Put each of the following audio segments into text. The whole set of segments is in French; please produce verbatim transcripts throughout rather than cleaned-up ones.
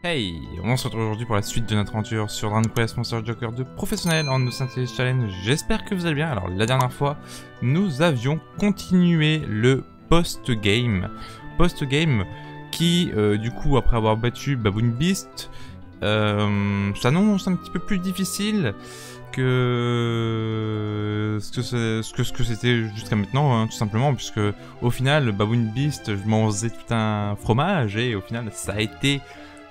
Hey, on se retrouve aujourd'hui pour la suite de notre aventure sur Dragon Quest Monster Joker deux professionnel en No Synthesis Challenge. J'espère que vous allez bien. Alors la dernière fois, nous avions continué le post-game. Post-game qui, euh, du coup, après avoir battu Baboon Beast, euh, s'annonce un petit peu plus difficile que ce que ce que ce que c'était jusqu'à maintenant, hein, tout simplement, puisque au final, Baboon Beast, je m'en faisais tout un fromage et au final, ça a été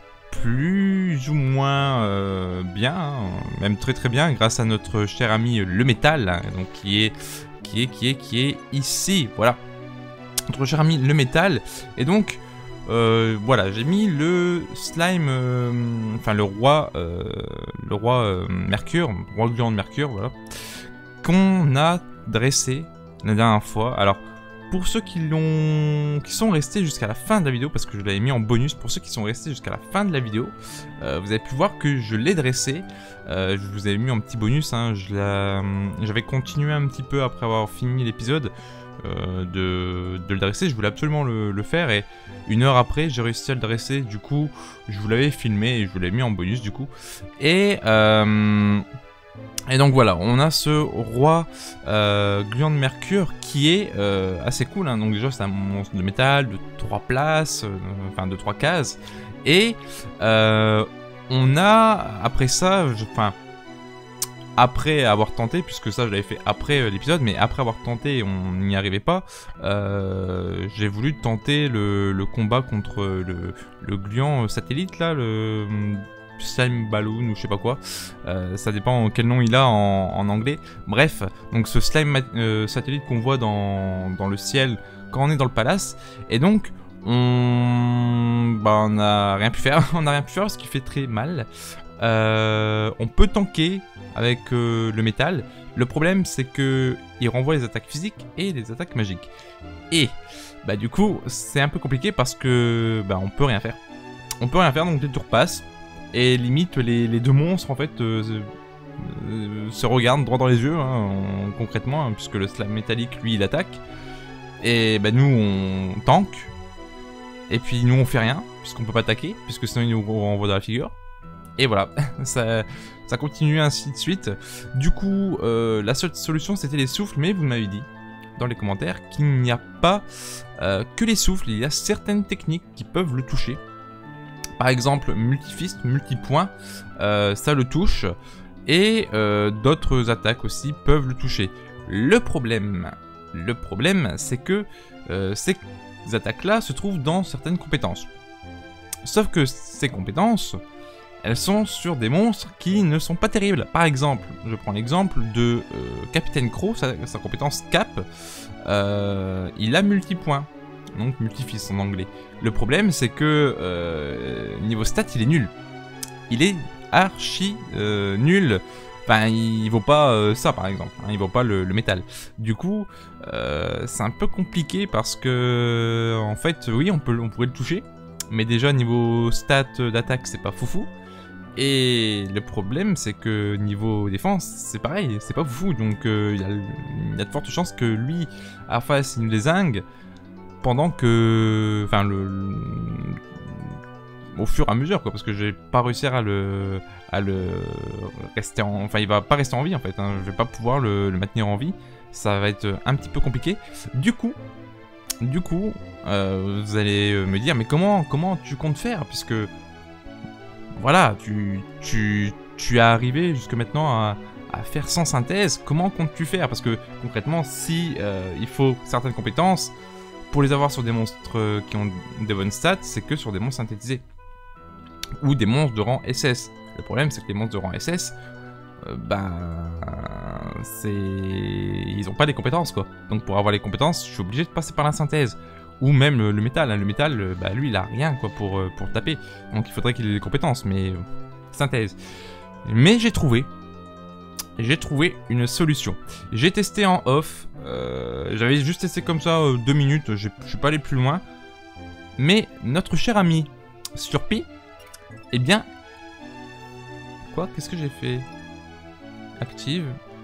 plus ou moins euh, bien, hein, même très très bien, grâce à notre cher ami le métal, hein, donc qui est qui est qui est qui est ici, voilà, notre cher ami le métal. Et donc euh, voilà, j'ai mis le slime, euh, enfin le roi, euh, le roi euh, Mercure, roi gland de Mercure, voilà, qu'on a dressé la dernière fois. Alors pour ceux qui l'ont, qui sont restés jusqu'à la fin de la vidéo, parce que je l'avais mis en bonus, pour ceux qui sont restés jusqu'à la fin de la vidéo, euh, vous avez pu voir que je l'ai dressé. Euh, je vous avais mis en petit bonus, hein, j'avais continué un petit peu après avoir fini l'épisode euh, de, de le dresser. Je voulais absolument le, le faire et une heure après, j'ai réussi à le dresser. Du coup, je vous l'avais filmé et je vous l'avais mis en bonus du coup. Et euh, Et donc voilà, on a ce roi euh, gluant de Mercure qui est euh, assez cool, hein. Donc déjà c'est un monstre de métal de trois places, euh, enfin de trois cases. Et euh, on a, après ça, enfin, après avoir tenté, puisque ça je l'avais fait après euh, l'épisode, mais après avoir tenté et on n'y arrivait pas, euh, j'ai voulu tenter le, le combat contre le, le gluant satellite là, le... Slime Balloon ou je sais pas quoi, euh, ça dépend quel nom il a en, en anglais. Bref, donc ce slime euh, satellite qu'on voit dans, dans le ciel quand on est dans le palace. Et donc on bah, on a rien pu faire, on a rien pu faire parce qu'il fait très mal. Euh, on peut tanker avec euh, le métal. Le problème c'est que il renvoie les attaques physiques et les attaques magiques. Et bah du coup c'est un peu compliqué parce que bah on peut rien faire. On peut rien faire, donc les tours passent. Et limite, les, les deux monstres, en fait, euh, euh, se regardent droit dans les yeux, hein, on, concrètement, hein, puisque le slime métallique, lui, il attaque. Et bah, nous, on tank. Et puis, nous, on fait rien, puisqu'on peut pas attaquer, puisque sinon, il nous renvoie dans la figure. Et voilà, ça, ça continue ainsi de suite. Du coup, euh, la seule solution, c'était les souffles, mais vous m'avez dit, dans les commentaires, qu'il n'y a pas euh, que les souffles, il y a certaines techniques qui peuvent le toucher. Par exemple, multifist, multipoint, euh, ça le touche. Et euh, d'autres attaques aussi peuvent le toucher. Le problème, le problème, c'est que euh, ces attaques-là se trouvent dans certaines compétences. Sauf que ces compétences, elles sont sur des monstres qui ne sont pas terribles. Par exemple, je prends l'exemple de euh, Capitaine Crow, sa, sa compétence Cap, euh, il a multipoint. Donc multifist en anglais. Le problème c'est que euh, niveau stat il est nul. Il est archi euh, nul. Enfin il vaut pas euh, ça par exemple, hein, il vaut pas le, le métal. Du coup euh, c'est un peu compliqué parce que en fait oui on, peut, on pourrait le toucher. Mais déjà niveau stat d'attaque c'est pas foufou. Et le problème c'est que niveau défense c'est pareil, c'est pas foufou. Donc euh, il y, y a de fortes chances que lui à face il nous dézingue. Pendant que, enfin le, le, au fur et à mesure quoi, parce que je vais pas réussir à le, à le rester en, enfin il va pas rester en vie en fait, hein. Je vais pas pouvoir le, le maintenir en vie, ça va être un petit peu compliqué. Du coup, du coup, euh, vous allez me dire mais comment, comment tu comptes faire puisque, voilà, tu, tu, tu es arrivé jusque maintenant à, à faire sans synthèse. Comment comptes-tu faire parce que concrètement, si euh, il faut certaines compétences. Pour les avoir sur des monstres qui ont des bonnes stats, c'est que sur des monstres synthétisés. Ou des monstres de rang S S. Le problème, c'est que les monstres de rang S S, euh, ben... c'est... ils n'ont pas les compétences, quoi. Donc pour avoir les compétences, je suis obligé de passer par la synthèse. Ou même le, le métal. Hein. Le métal, bah, lui, il a rien, quoi, pour, pour taper. Donc il faudrait qu'il ait les compétences, mais... synthèse. Mais j'ai trouvé... J'ai trouvé une solution. J'ai testé en off, euh, j'avais juste testé comme ça euh, deux minutes, je suis pas allé plus loin. Mais notre cher ami Slurpee, eh bien... Quoi? Qu'est-ce que j'ai fait? Active.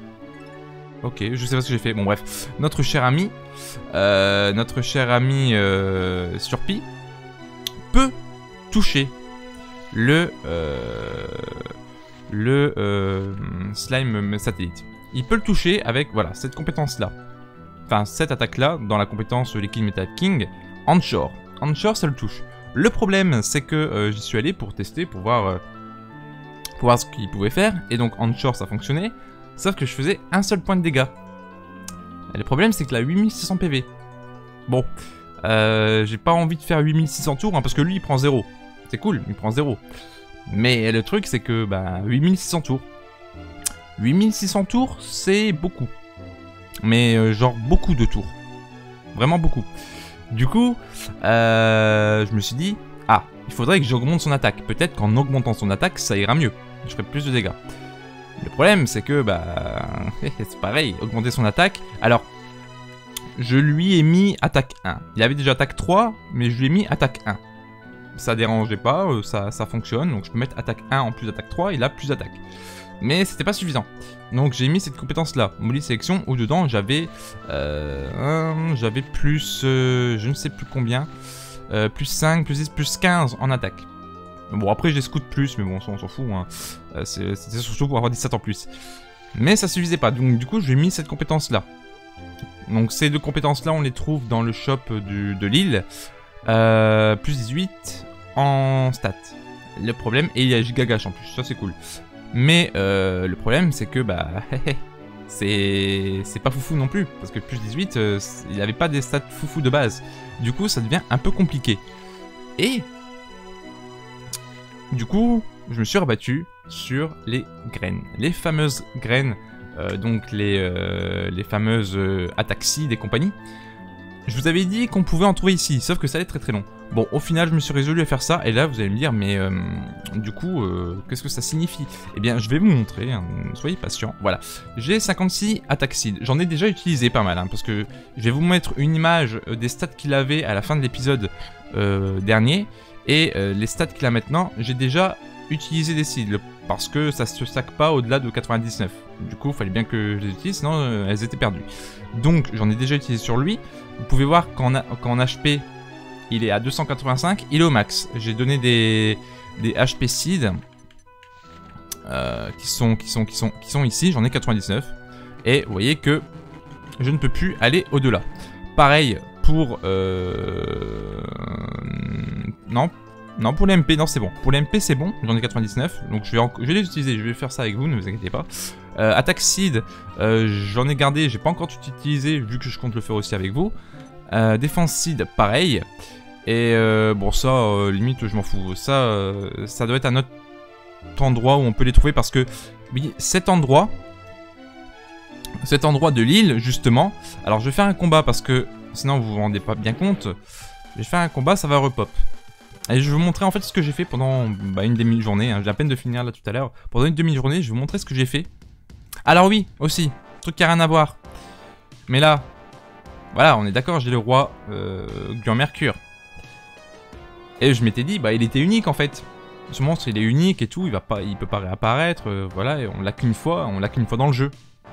Ok, je sais pas ce que j'ai fait, bon bref. Notre cher ami, euh, notre cher ami euh, Slurpee peut toucher le, euh, le euh, slime satellite. Il peut le toucher avec voilà, cette compétence-là. Enfin, cette attaque-là, dans la compétence Liquid Metal King, Anshore. Anshore, ça le touche. Le problème, c'est que euh, j'y suis allé pour tester, pour voir, euh, pour voir ce qu'il pouvait faire. Et donc, Anshore, ça fonctionnait. Sauf que je faisais un seul point de dégâts. Et le problème, c'est que là, huit mille six cents P V. Bon, euh, j'ai pas envie de faire huit mille six cents tours, hein, parce que lui, il prend zéro. C'est cool, il prend zéro. Mais le truc, c'est que bah, huit mille six cents tours. huit mille six cents tours, c'est beaucoup. Mais euh, genre beaucoup de tours. Vraiment beaucoup. Du coup, euh, je me suis dit, ah, il faudrait que j'augmente son attaque. Peut-être qu'en augmentant son attaque, ça ira mieux. Je ferai plus de dégâts. Le problème, c'est que, bah, c'est pareil, augmenter son attaque. Alors, je lui ai mis attaque un. Il avait déjà attaque trois, mais je lui ai mis attaque un. Ça dérangeait pas, ça, ça fonctionne. Donc, je peux mettre attaque un en plus attaque trois, il a plus d'attaque. Mais c'était pas suffisant. Donc j'ai mis cette compétence là, Molly Sélection, où dedans j'avais euh, j'avais plus, euh, je ne sais plus combien, euh, plus cinq, plus dix, plus quinze en attaque. Bon après j'ai scout plus, mais bon ça on s'en fout, hein. euh, c'était surtout pour avoir dix-sept en plus. Mais ça suffisait pas, donc du coup j'ai mis cette compétence là. Donc ces deux compétences là on les trouve dans le shop du, de l'île, euh, plus dix-huit en stats. Le problème, et il y a Gigagash en plus, ça c'est cool. Mais euh, le problème c'est que bah c'est c'est pas foufou non plus, parce que plus dix-huit, euh, il n'avait pas des stats foufou de base. Du coup ça devient un peu compliqué. Et du coup je me suis rabattu sur les graines. Les fameuses graines, euh, donc les, euh, les fameuses euh, Ataxi et compagnie. Je vous avais dit qu'on pouvait en trouver ici, sauf que ça allait être très très long. Bon, au final, je me suis résolu à faire ça, et là, vous allez me dire, mais euh, du coup, euh, qu'est-ce que ça signifie? Eh bien, je vais vous montrer, hein, soyez patients. Voilà, j'ai cinquante-six Ataxides. J'en ai déjà utilisé pas mal, hein, parce que je vais vous mettre une image des stats qu'il avait à la fin de l'épisode euh, dernier, et euh, les stats qu'il a maintenant, j'ai déjà utilisé des cibles, parce que ça se stack pas au-delà de quatre-vingt-dix-neuf. Du coup, il fallait bien que je les utilise, sinon euh, elles étaient perdues. Donc, j'en ai déjà utilisé sur lui. Vous pouvez voir qu'en H P, il est à deux cent quatre-vingt-cinq, il est au max. J'ai donné des, des H P seed euh, qui, sont, qui, sont, qui, sont, qui sont ici, j'en ai quatre-vingt-dix-neuf. Et vous voyez que je ne peux plus aller au-delà. Pareil pour... Euh... Non, non, pour les M P, non c'est bon. Pour les M P c'est bon, j'en ai quatre-vingt-dix-neuf. Donc je vais, en... je vais les utiliser, je vais faire ça avec vous, ne vous inquiétez pas. Euh, attaque seed, euh, j'en ai gardé, j'ai pas encore tout utilisé vu que je compte le faire aussi avec vous. Euh, défense seed, pareil. Et euh, bon ça, euh, limite je m'en fous. Ça, euh, ça doit être un autre endroit où on peut les trouver parce que, oui, cet endroit, cet endroit de l'île justement. Alors je vais faire un combat parce que sinon vous vous rendez pas bien compte. Je vais faire un combat, ça va repop. Et je vais vous montrer en fait ce que j'ai fait pendant bah, une demi-journée. Hein. J'ai à peine de finir là tout à l'heure. Pendant une demi-journée, je vais vous montrer ce que j'ai fait. Alors oui, aussi, truc qui a rien à voir. Mais là, voilà, on est d'accord, j'ai le roi euh, Gland Mercure. Et je m'étais dit, bah il était unique en fait. Ce monstre il est unique et tout, il va pas, il peut pas réapparaître, euh, voilà, et on l'a qu'une fois, on l'a qu'une fois dans le jeu.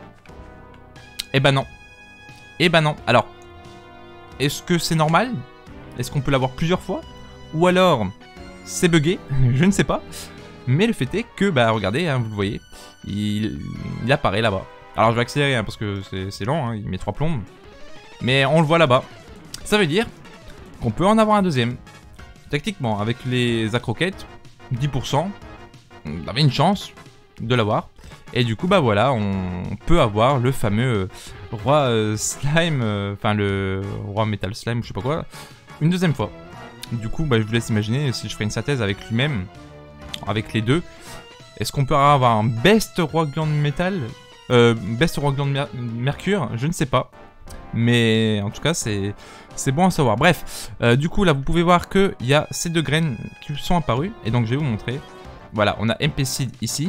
Et bah non. Et bah non. Alors, est-ce que c'est normal? Est-ce qu'on peut l'avoir plusieurs fois? Ou alors, c'est bugué? Je ne sais pas. Mais le fait est que, bah regardez, hein, vous le voyez, il, il apparaît là-bas. Alors je vais accélérer hein, parce que c'est lent, hein, il met trois plombes. Mais on le voit là-bas. Ça veut dire qu'on peut en avoir un deuxième. Tactiquement, avec les accroquettes, dix pour cent, on avait une chance de l'avoir. Et du coup, bah voilà, on peut avoir le fameux roi euh, slime, enfin euh, le roi metal slime, je sais pas quoi, une deuxième fois. Du coup, bah, je vous laisse imaginer si je ferais une synthèse avec lui-même, avec les deux. Est-ce qu'on peut avoir un best roi gland métal, euh, best roi gland mer mercure? Je ne sais pas. Mais en tout cas, c'est bon à savoir. Bref, euh, du coup, là, vous pouvez voir qu'il y a ces deux graines qui sont apparues. Et donc, je vais vous montrer. Voilà, on a M P Seed ici.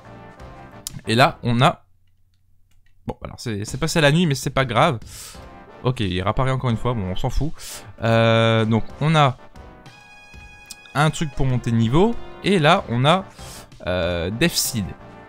Et là, on a... Bon, alors, c'est passé la nuit, mais c'est pas grave. Ok, il réapparaît encore une fois. Bon, on s'en fout. Euh, donc, on a un truc pour monter de niveau. Et là, on a euh, Death Seed.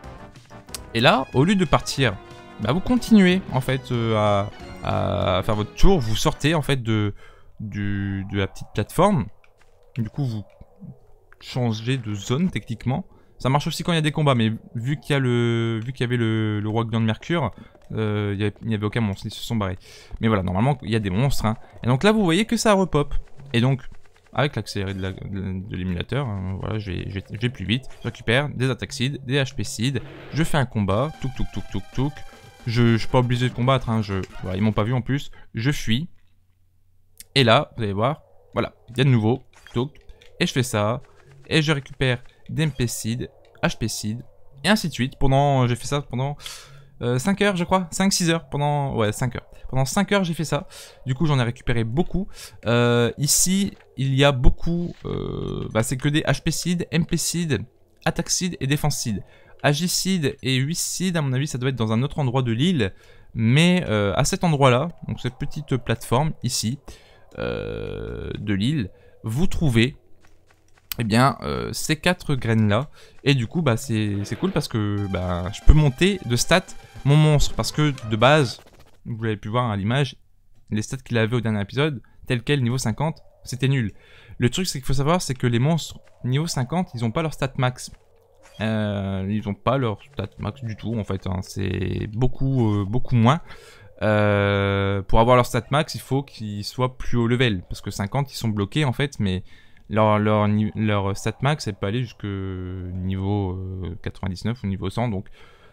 Et là, au lieu de partir, bah, vous continuez, en fait, euh, à... à faire votre tour, vous sortez en fait de, du, de la petite plateforme. Du coup, vous changer de zone techniquement. Ça marche aussi quand il y a des combats, mais vu qu'il y a le, vu qu'il y avait le, le roi Gland de Mercure, euh, il n'y avait aucun monstre, ils se sont barrés. Mais voilà, normalement il y a des monstres. Hein. Et donc là vous voyez que ça repop. Et donc avec l'accéléré de l'émulateur, hein, voilà, je vais, je, vais, je vais plus vite. Je récupère des attaques seed, des H P seed. Je fais un combat, touk touk touk touk touk. Je, je suis pas obligé de combattre, hein, je, voilà, ils m'ont pas vu en plus. Je fuis. Et là, vous allez voir, voilà, il y a de nouveau, touk. Et je fais ça. Et je récupère des M P seed, H P seed, et ainsi de suite. Pendant, j'ai fait ça pendant euh, cinq heures, je crois, cinq six heures, pendant, ouais, cinq heures. Pendant cinq heures, j'ai fait ça. Du coup, j'en ai récupéré beaucoup. Euh, ici, il y a beaucoup, euh, bah, c'est que des H P seed, M P seed, attack seed et défense seed. Agi seed et huit seed, à mon avis, ça doit être dans un autre endroit de l'île. Mais euh, à cet endroit-là, donc cette petite plateforme ici, euh, de l'île, vous trouvez eh bien, euh, ces quatre graines-là. Et du coup, bah, c'est cool parce que bah, je peux monter de stats mon monstre. Parce que de base, vous l'avez pu voir à l'image, les stats qu'il avait au dernier épisode, tel quel niveau cinquante, c'était nul. Le truc, c'est qu'il faut savoir, c'est que les monstres niveau cinquante, ils n'ont pas leur stat max. Euh, ils n'ont pas leur stat max du tout, en fait. Hein. C'est beaucoup, euh, beaucoup moins. Euh, pour avoir leur stat max, il faut qu'ils soient plus haut level. Parce que cinquante, ils sont bloqués, en fait, mais... Leur, leur, leur stat max, elle peut aller jusqu'au niveau euh, quatre-vingt-dix-neuf ou niveau cent, donc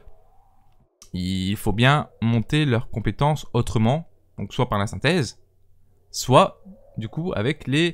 il faut bien monter leurs compétences autrement, donc soit par la synthèse, soit du coup avec les,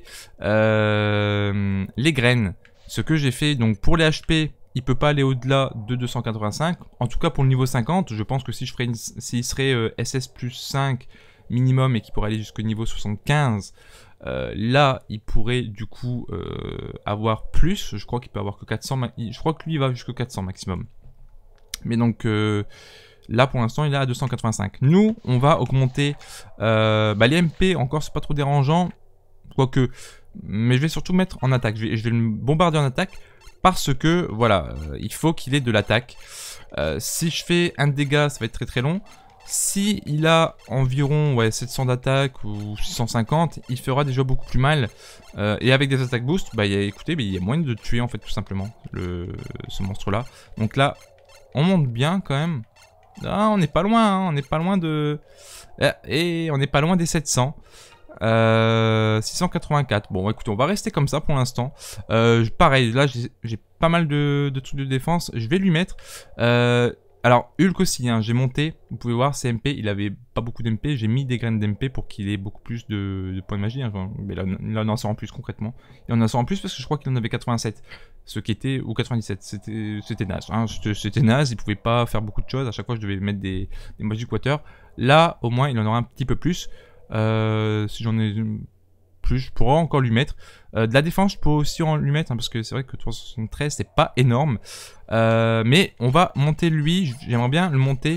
euh, les graines. Ce que j'ai fait, donc pour les H P, il peut pas aller au-delà de deux cent quatre-vingt-cinq, en tout cas pour le niveau cinquante, je pense que si je ferais une, s'il serait euh, S S plus cinq minimum et qu'il pourrait aller jusqu'au niveau soixante-quinze, Euh, là, il pourrait du coup euh, avoir plus. Je crois qu'il peut avoir que quatre cents. Je crois que lui, il va jusqu'à quatre cents maximum. Mais donc euh, là, pour l'instant, il est à deux cent quatre-vingt-cinq. Nous, on va augmenter euh, bah, les M P. Encore, c'est pas trop dérangeant. Quoique, mais je vais surtout mettre en attaque. Je vais, je vais le bombarder en attaque parce que voilà, euh, il faut qu'il ait de l'attaque. Euh, si je fais un dégât, ça va être très très long. Si il a environ ouais, sept cents d'attaque ou six cent cinquante, il fera déjà beaucoup plus mal. Euh, et avec des attaques boost, bah, y a, écoutez, bah, il y a moyen de tuer en fait tout simplement le, ce monstre-là. Donc là, on monte bien quand même. Ah, on n'est pas loin, hein, on n'est pas loin de... Et on n'est pas loin des sept cents. Euh, six cent quatre-vingt-quatre. Bon, écoutez, on va rester comme ça pour l'instant. Euh, pareil, là j'ai pas mal de, de trucs de défense. Je vais lui mettre... Euh, Alors, Hulk aussi, hein, j'ai monté, vous pouvez voir, c'est M P, il avait pas beaucoup d'M P, j'ai mis des graines d'M P pour qu'il ait beaucoup plus de, de points de magie, hein, mais là, là, on en sort en plus concrètement. Et on en sort en plus parce que je crois qu'il en avait quatre-vingt-sept, ce qui était, ou quatre-vingt-dix-sept, c'était naze, hein, c'était naze, il pouvait pas faire beaucoup de choses, à chaque fois je devais mettre des, des Magic Water. Là, au moins, il en aura un petit peu plus, euh, si j'en ai plus, je pourrais encore lui mettre. Euh, de la défense, je peux aussi en lui mettre, hein, parce que c'est vrai que trois cent soixante-treize, c'est pas énorme. Euh, mais on va monter lui, j'aimerais bien le monter.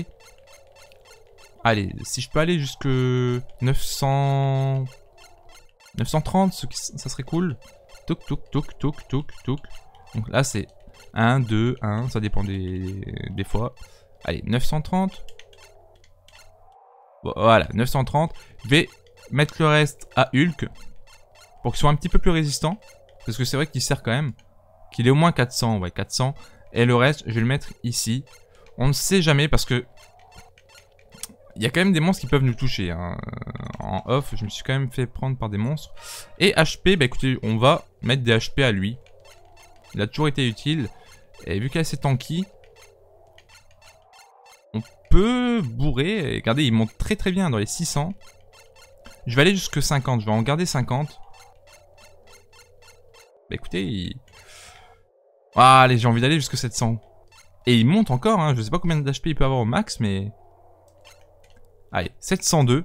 Allez, si je peux aller jusque neuf cents... neuf cent trente, ce qui, ça serait cool. Touk, touk, touk, touk, touk, touk. Donc là, c'est un, deux, un, ça dépend des, des fois. Allez, neuf cent trente. Bon, voilà, neuf cent trente. Je vais mettre le reste à Hulk. Pour qu'il soit un petit peu plus résistant. Parce que c'est vrai qu'il sert quand même. Qu'il ait au moins quatre cents, ouais, quatre cents. Et le reste, je vais le mettre ici. On ne sait jamais parce que... Il y a quand même des monstres qui peuvent nous toucher. Hein. En off, je me suis quand même fait prendre par des monstres. Et H P, bah écoutez, on va mettre des H P à lui. Il a toujours été utile. Et vu qu'il est assez tanky, on peut bourrer. Et regardez, il monte très très bien dans les six cents. Je vais aller jusque cinquante. Je vais en garder cinquante. Bah écoutez, il... Ah, allez, j'ai envie d'aller jusque sept cents. Et il monte encore, hein. Je sais pas combien d'H P il peut avoir au max, mais... Allez, sept cent deux.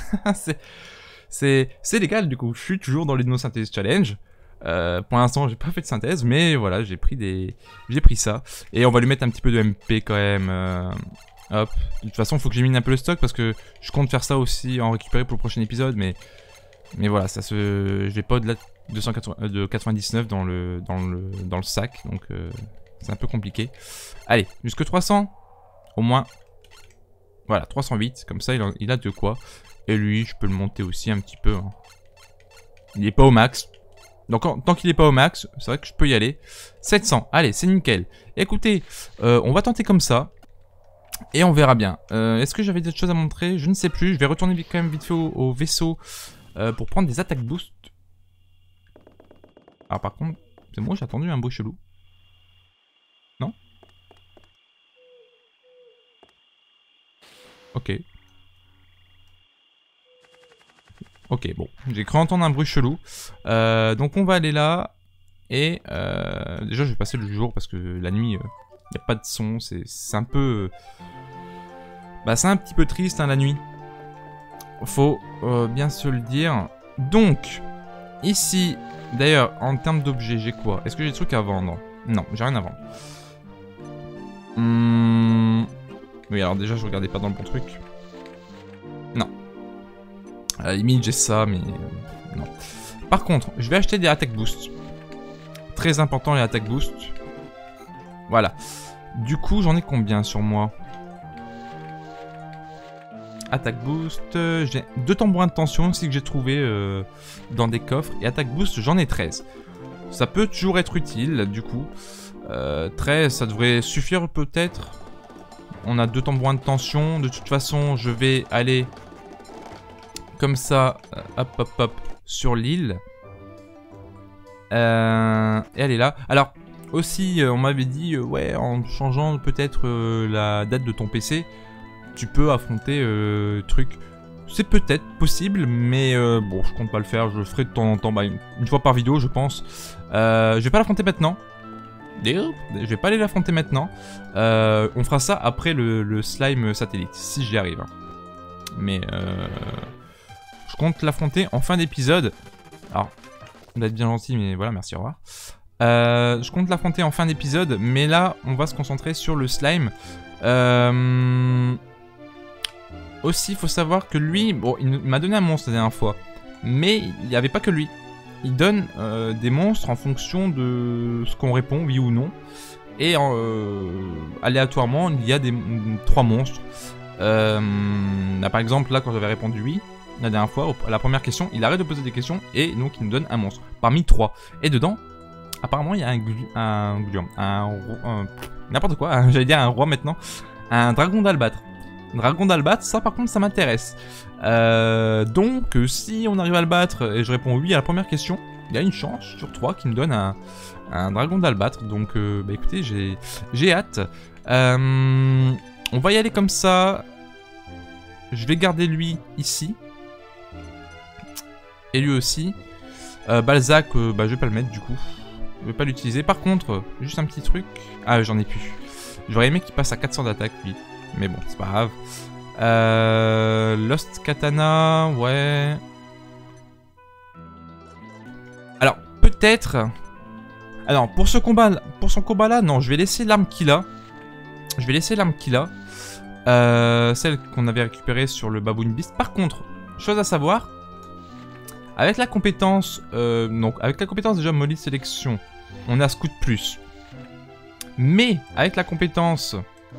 C'est légal, du coup. Je suis toujours dans l'Hypnosynthèse Challenge. Euh, pour l'instant, j'ai pas fait de synthèse, mais voilà, j'ai pris des... J'ai pris ça. Et on va lui mettre un petit peu de M P quand même. Euh... Hop. De toute façon, il faut que j'élimine un peu le stock, parce que je compte faire ça aussi, en récupérer pour le prochain épisode, mais... Mais voilà, ça se... J'ai pas de, deux cent quatre-vingts... de quatre-vingt-dix-neuf dans le, dans le, dans le sac, donc euh, c'est un peu compliqué. Allez, jusque trois cents, au moins. Voilà, trois cent huit, comme ça il, en, il a de quoi. Et lui, je peux le monter aussi un petit peu. Hein. Il est pas au max. Donc en, tant qu'il n'est pas au max, c'est vrai que je peux y aller. sept cents, allez, c'est nickel. Écoutez, euh, on va tenter comme ça. Et on verra bien. Euh, Est-ce que j'avais d'autres choses à montrer? Je ne sais plus. Je vais retourner quand même vite fait au, au vaisseau euh, pour prendre des attaques boost. Alors par contre, c'est moi j'ai attendu un bruit chelou. Non? Ok. Ok, bon. J'ai cru entendre un bruit chelou. Euh, donc on va aller là. Et euh, déjà je vais passer le jour parce que la nuit, il euh, n'y a pas de son. C'est un peu... Euh, bah c'est un petit peu triste hein, la nuit. Faut euh, bien se le dire. Donc, ici... D'ailleurs, en termes d'objets, j'ai quoi? Est-ce que j'ai des trucs à vendre? Non, j'ai rien à vendre. Hum... Oui, alors déjà, je regardais pas dans le bon truc. Non. À la limite, j'ai ça, mais... Euh, non. Par contre, je vais acheter des attack boost. Très important, les attack boost. Voilà. Du coup, j'en ai combien sur moi? Attack boost, euh, j'ai deux tambourins de tension aussi que j'ai trouvé euh, dans des coffres. Et attack boost, j'en ai treize. Ça peut toujours être utile, du coup. Euh, treize, ça devrait suffire peut-être. On a deux tambourins de tension. De toute façon, je vais aller comme ça, euh, hop, hop, hop, sur l'île. Euh, et elle est là. Alors, aussi, euh, on m'avait dit, euh, ouais, en changeant peut-être euh, la date de ton P C... tu peux affronter euh, truc. C'est peut-être possible, mais euh, bon, je compte pas le faire. Je le ferai de temps en temps, bah, une, une fois par vidéo, je pense. Euh, je vais pas l'affronter maintenant. Je vais pas aller l'affronter maintenant. Euh, on fera ça après le, le slime satellite, si j'y arrive. Mais euh, je compte l'affronter en fin d'épisode. Alors, on va être bien gentil, mais voilà, merci, au revoir. Euh, je compte l'affronter en fin d'épisode, mais là, on va se concentrer sur le slime. Euh... Aussi, il faut savoir que lui, bon, il m'a donné un monstre la dernière fois, mais il n'y avait pas que lui. Il donne euh, des monstres en fonction de ce qu'on répond, oui ou non. Et euh, aléatoirement, il y a des trois monstres. Euh, là, par exemple, là, quand j'avais répondu oui, la dernière fois, à la première question, il arrête de poser des questions et donc il nous donne un monstre parmi trois. Et dedans, apparemment, il y a un glu, un glu, un, un n'importe quoi. J'allais dire un roi maintenant, un dragon d'albâtre. Dragon d'albâtre, ça par contre ça m'intéresse. Euh, donc euh, si on arrive à le battre et je réponds oui à la première question, il y a une chance sur trois qui me donne un, un dragon d'albâtre. Donc euh, bah écoutez, j'ai hâte. Euh, on va y aller comme ça. Je vais garder lui ici. Et lui aussi. Euh, Balzac, euh, bah je vais pas le mettre du coup. Je vais pas l'utiliser. Par contre, juste un petit truc. Ah j'en ai plus. J'aurais aimé qu'il passe à quatre cents d'attaque lui. Mais bon, c'est pas grave. Euh, Lost Katana, ouais. Alors, peut-être... Alors, pour ce combat, pour son combat-là, non, je vais laisser l'arme qu'il a. Je vais laisser l'arme qu'il a. Euh, celle qu'on avait récupérée sur le Baboon Beast. Par contre, chose à savoir, avec la compétence... Euh, donc, avec la compétence déjà Molly Sélection, on a Scout Plus. Mais, avec la compétence...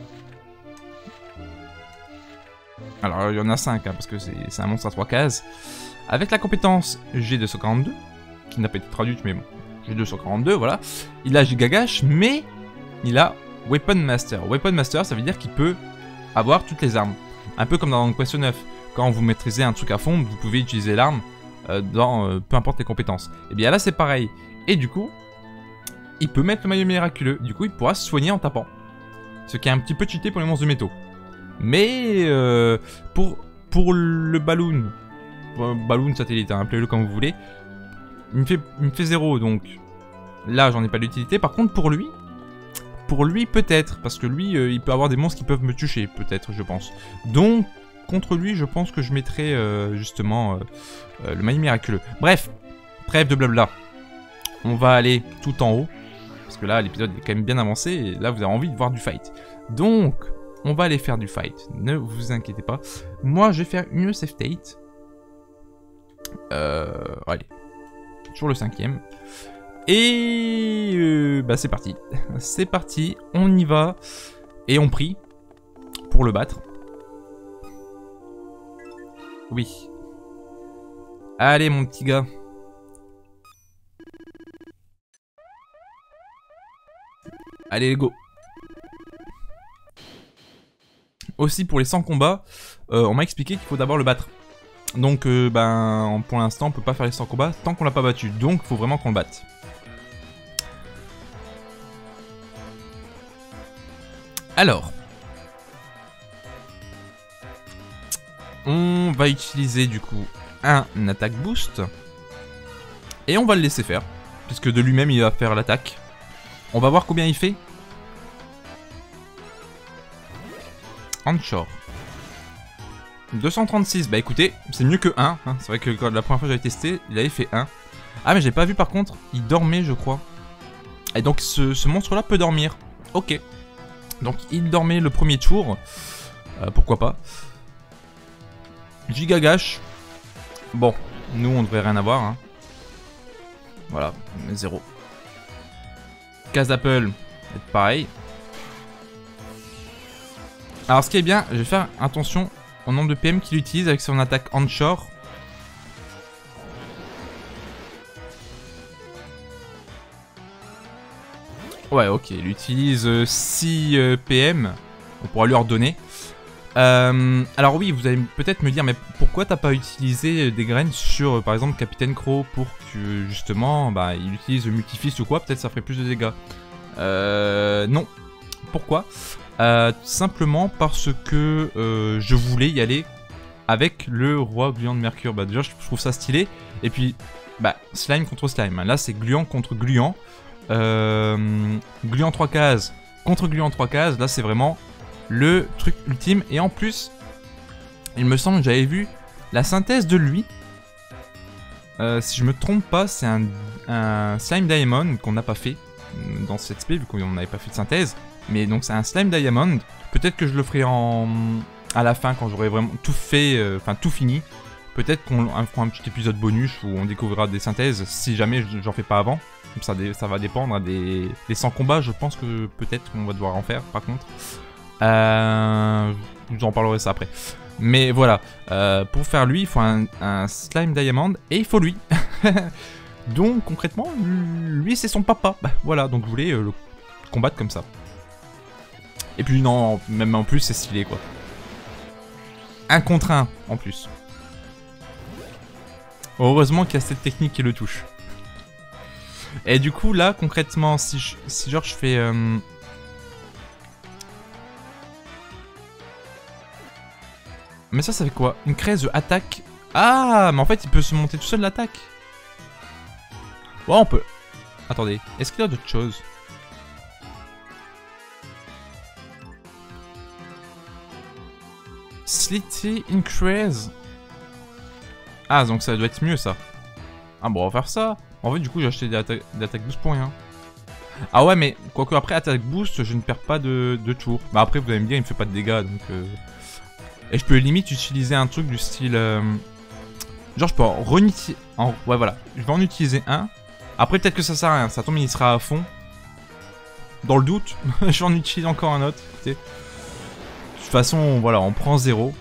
Alors, il y en a cinq, hein, parce que c'est un monstre à trois cases. Avec la compétence G deux cent quarante-deux, qui n'a pas été traduite, mais bon, G deux cent quarante-deux, voilà. Il a Gigagash, mais il a Weapon Master. Weapon Master, ça veut dire qu'il peut avoir toutes les armes. Un peu comme dans Dragon Quest neuf. Quand vous maîtrisez un truc à fond, vous pouvez utiliser l'arme euh, dans euh, peu importe les compétences. Et bien là, c'est pareil. Et du coup, il peut mettre le maillot miraculeux. Du coup, il pourra se soigner en tapant. Ce qui est un petit peu cheaté pour les monstres de métaux. Mais euh, pour, pour le balloon, euh, balloon satellite, hein, appelez-le comme vous voulez, il me fait, il me fait zéro, donc là j'en ai pas d'utilité. Par contre pour lui, pour lui peut-être, parce que lui euh, il peut avoir des monstres qui peuvent me toucher, peut-être je pense. Donc contre lui je pense que je mettrai euh, justement euh, euh, le maillot miraculeux. Bref, trêve de blabla, on va aller tout en haut, parce que là l'épisode est quand même bien avancé, et là vous avez envie de voir du fight. Donc... on va aller faire du fight, ne vous inquiétez pas. Moi, je vais faire une save state. Euh, allez, toujours le cinquième. Et euh, bah c'est parti. C'est parti, on y va. Et on prie pour le battre. Oui. Allez mon petit gars. Allez, go. Aussi, pour les cent combats, euh, on m'a expliqué qu'il faut d'abord le battre. Donc, euh, ben, pour l'instant, on peut pas faire les cent combats tant qu'on l'a pas battu. Donc, il faut vraiment qu'on le batte. Alors. On va utiliser, du coup, un attaque boost. Et on va le laisser faire. Puisque de lui-même, il va faire l'attaque. On va voir combien il fait. Onshore. deux cent trente-six, bah écoutez, c'est mieux que un. Hein. C'est vrai que quand la première fois que j'avais testé, il avait fait un. Ah mais j'ai pas vu par contre, il dormait je crois. Et donc ce, ce monstre-là peut dormir. Ok. Donc il dormait le premier tour. Euh, pourquoi pas. Gigagash. Bon, nous on devrait rien avoir. Hein. Voilà, zéro. Casapple, pareil. Alors ce qui est bien, je vais faire attention au nombre de P M qu'il utilise avec son attaque onshore. Ouais, ok, il utilise euh, six euh, P M. On pourra lui redonner. Euh, alors oui, vous allez peut-être me dire, mais pourquoi t'as pas utilisé des graines sur, euh, par exemple, Capitaine Crow pour que, justement, bah, il utilise Multifist ou quoi? Peut-être ça ferait plus de dégâts. Euh, non. Pourquoi? Euh, simplement parce que euh, je voulais y aller avec le roi gluant de Mercure. Bah déjà je trouve ça stylé. Et puis bah slime contre slime. Là c'est gluant contre gluant. Euh, gluant trois cases contre gluant trois cases. Là c'est vraiment le truc ultime. Et en plus, il me semble que j'avais vu la synthèse de lui. Euh, si je me trompe pas, c'est un, un slime diamond qu'on n'a pas fait dans cette spé vu qu'on n'avait pas fait de synthèse. Mais donc c'est un slime diamond. Peut-être que je le ferai en à la fin quand j'aurai vraiment tout fait, enfin euh, tout fini. Peut-être qu'on fera un petit épisode bonus où on découvrira des synthèses si jamais j'en fais pas avant. Comme ça, ça va dépendre des, des cent combats. Je pense que peut-être qu'on va devoir en faire par contre. Euh, je vous en parlerai ça après. Mais voilà, euh, pour faire lui, il faut un, un slime diamond et il faut lui. Donc concrètement, lui c'est son papa. Bah, voilà, donc je voulais euh, le combattre comme ça. Et puis non, même en plus c'est stylé quoi. Un contre un en plus. Heureusement qu'il y a cette technique qui le touche. Et du coup là concrètement si, je, si genre je fais... Euh... Mais ça ça fait quoi? Une craise attaque. Ah mais en fait il peut se monter tout seul l'attaque. Ouais on peut... Attendez, est-ce qu'il y a d'autres choses? Slitty Increase. Ah, donc ça doit être mieux ça. Ah bon, on va faire ça. En fait, du coup, j'ai acheté des attaques atta boost pour rien. Ah ouais, mais quoique après attaque boost, je ne perds pas de, de tour. Bah après, vous allez me dire, il me fait pas de dégâts donc. Euh... Et je peux limite utiliser un truc du style. Euh... Genre, je peux en re-utiliser. En... Ouais, voilà. Je vais en utiliser un. Après, peut-être que ça sert à rien. Ça tombe, il sera à fond. Dans le doute, je vais en utiliser encore un autre. Écoutez. De toute façon, voilà, on prend zéro.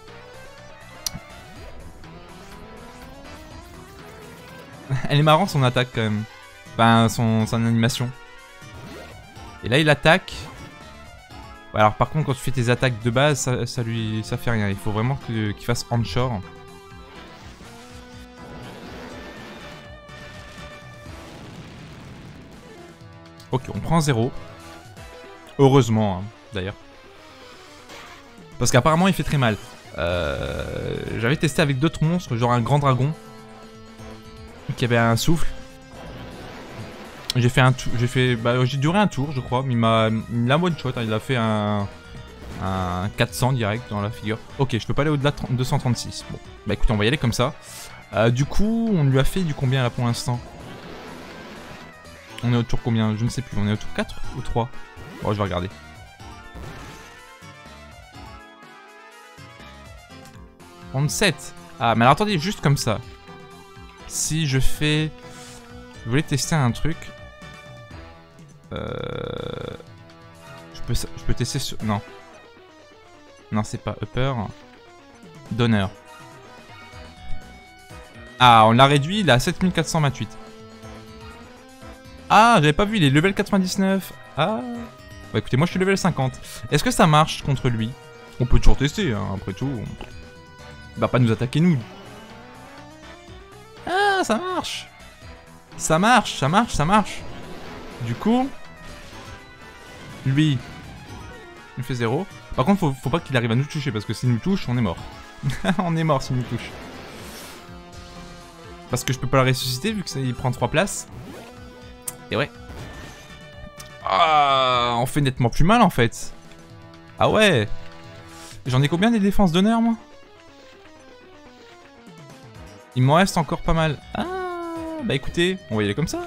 Elle est marrante son attaque quand même. Enfin, son, son animation. Et là, il attaque. Ouais, alors par contre, quand tu fais tes attaques de base, ça, ça lui, ça fait rien. Il faut vraiment qu'il qu'il fasse onshore. Ok, on prend zéro. Heureusement, hein, d'ailleurs. Parce qu'apparemment il fait très mal. Euh, J'avais testé avec d'autres monstres, genre un grand dragon qui avait un souffle. J'ai fait un tour, j'ai fait, bah, j'ai duré un tour je crois, mais il m'a, la one shot, hein, il a fait un, un quatre cents direct dans la figure. Ok, je peux pas aller au-delà de deux cent trente-six. Bon, bah écoutez, on va y aller comme ça. Euh, du coup, on lui a fait du combien là pour l'instant? On est au tour combien? Je ne sais plus, on est au tour quatre ou trois? Bon, je vais regarder. trente-sept. Ah, mais alors attendez, juste comme ça. Si je fais... Je voulais tester un truc. Euh... Je peux, je peux tester sur... Non. Non, c'est pas upper. Donneur. Ah, on l'a réduit, il est à sept mille quatre cent vingt-huit. Ah, j'avais pas vu, il est level quatre-vingt-dix-neuf. Ah. Bah écoutez, moi je suis level cinquante. Est-ce que ça marche contre lui? On peut toujours tester, hein, après tout. Il va pas nous attaquer nous. Ah, ça marche. Ça marche, ça marche, ça marche. Du coup... Lui... Il fait zéro. Par contre, faut, faut pas qu'il arrive à nous toucher, parce que s'il nous touche, on est mort. On est mort s'il nous touche. Parce que je peux pas le ressusciter, vu qu'il prend trois places. Et ouais. Ah, on fait nettement plus mal, en fait. Ah ouais. J'en ai combien des défenses d'honneur, moi? Il m'en reste encore pas mal. Ah, bah écoutez, on va y aller comme ça.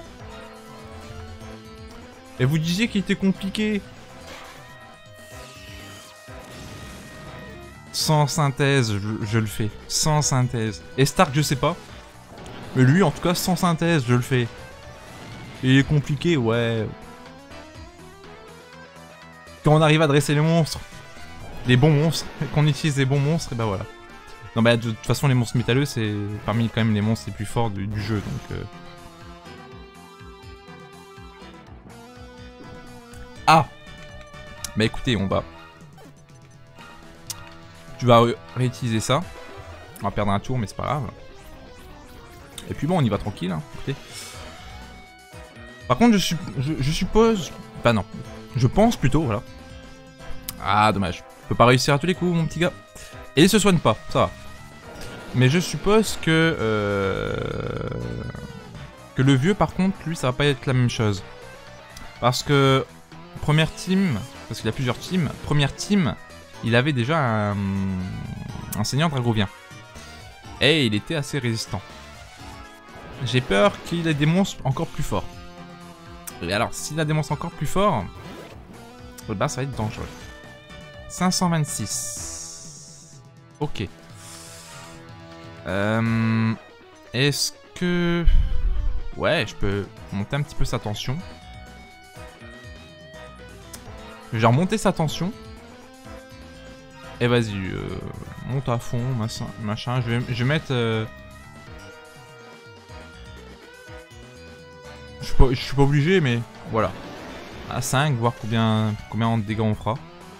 Et vous disiez qu'il était compliqué. Sans synthèse, je, je le fais. Sans synthèse. Et Stark, je sais pas. Mais lui, en tout cas, sans synthèse, je le fais. Il est compliqué, ouais. Quand on arrive à dresser les monstres, les bons monstres, qu'on utilise les bons monstres, et bah voilà. Non bah de toute façon les monstres métalleux c'est parmi quand même les monstres les plus forts du, du jeu donc... Euh... Ah. Bah écoutez on va... Tu vas ré réutiliser ça. On va perdre un tour mais c'est pas grave. Et puis bon on y va tranquille hein. Écoutez. Par contre je, je, je suppose... Bah non. Je pense plutôt voilà. Ah dommage. Je peux pas réussir à tous les coups mon petit gars. Et il se soigne pas, ça va. Mais je suppose que... Euh, que le vieux, par contre, lui, ça va pas être la même chose. Parce que... Première team... Parce qu'il y a plusieurs teams. Première team, il avait déjà un... Un seigneur dragovien. Et il était assez résistant. J'ai peur qu'il ait des monstres encore plus forts. Et alors, s'il a des monstres encore plus forts... Bah, ça va être dangereux. cinq cent vingt-six. Ok. Euh, Est-ce que... Ouais, je peux monter un petit peu sa tension. Je vais remonter sa tension. Et vas-y, euh, monte à fond, machin. machin. Je, vais, je vais mettre... Euh... Je suis pas, je suis pas obligé, mais voilà. À cinq, voir combien, combien de dégâts on fera.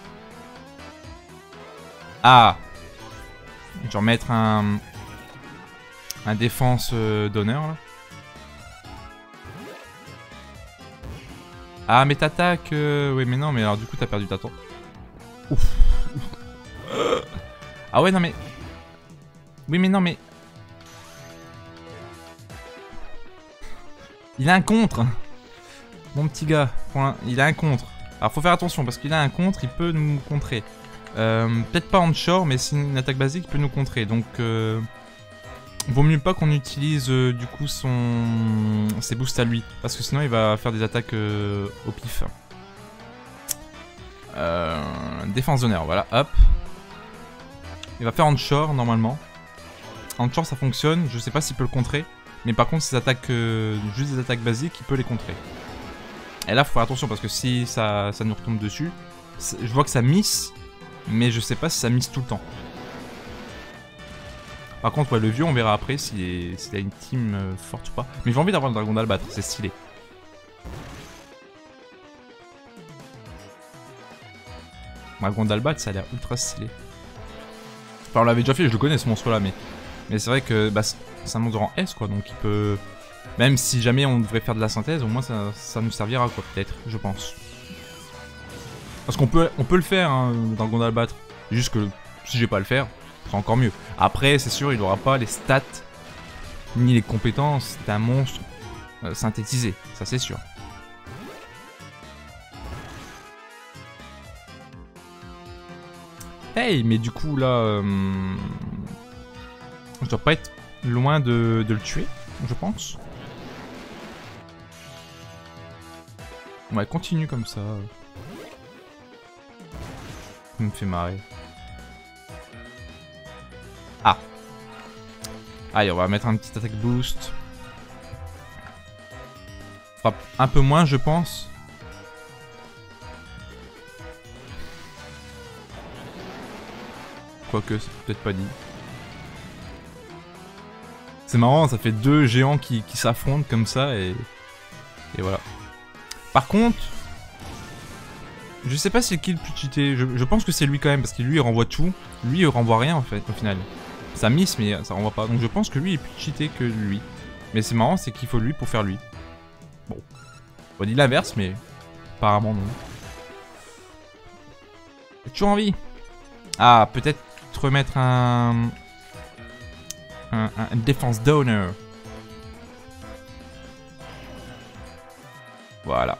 Ah! Je vais remettre un... Un défense euh, d'honneur, là. Ah, mais t'attaques... Euh... Oui, mais non, mais alors du coup, t'as perdu ta temps. Ouf. Ah ouais, non, mais... Oui, mais non, mais... Il a un contre. Mon petit gars, il a un contre. Alors, faut faire attention, parce qu'il a un contre, il peut nous contrer. Euh, Peut-être pas en short, mais c'est une attaque basique, il peut nous contrer. Donc, euh, vaut mieux pas qu'on utilise euh, du coup son ses boosts à lui, parce que sinon il va faire des attaques euh, au pif. Euh, défense d'honneur, voilà, hop. Il va faire en short normalement. En short ça fonctionne, je sais pas s'il peut le contrer, mais par contre ses attaques, euh, juste des attaques basiques, il peut les contrer. Et là faut faire attention parce que si ça, ça nous retombe dessus, je vois que ça miss. Mais je sais pas si ça mise tout le temps. Par contre, ouais, le vieux, on verra après s'il si a une team euh, forte ou pas. Mais j'ai envie d'avoir le dragon d'Albâtre, c'est stylé. Le dragon d'Albâtre, ça a l'air ultra stylé. Enfin, on l'avait déjà fait, je le connais ce monstre-là, mais... Mais c'est vrai que bah, c'est un monstre en S, quoi, donc il peut... Même si jamais on devrait faire de la synthèse, au moins ça, ça nous servira, quoi, peut-être, je pense. Parce qu'on peut, on peut le faire, hein, dans le Dragon d'Albâtre. Juste que si je vais pas le faire, c'est encore mieux. Après, c'est sûr, il aura pas les stats, ni les compétences d'un monstre euh, synthétisé. Ça, c'est sûr. Hey, mais du coup, là... Euh, je dois pas être loin de, de le tuer, je pense. Ouais, continue comme ça. Ça me fait marrer. Ah. Allez, on va mettre un petit attaque boost. Enfin, un peu moins, je pense. Quoique, c'est peut-être pas dit. C'est marrant, ça fait deux géants qui, qui s'affrontent comme ça et... Et voilà. Par contre... Je sais pas c'est qui le plus cheaté, je, je pense que c'est lui quand même, parce que lui il renvoie tout, lui il renvoie rien en fait, au final. Ça miss mais ça renvoie pas, donc je pense que lui est plus cheaté que lui. Mais c'est marrant, c'est qu'il faut lui pour faire lui. Bon. On dit l'inverse, mais apparemment non. T'as toujours envie? Ah, peut-être te remettre un... Un, un, un défense d'honneur. Voilà.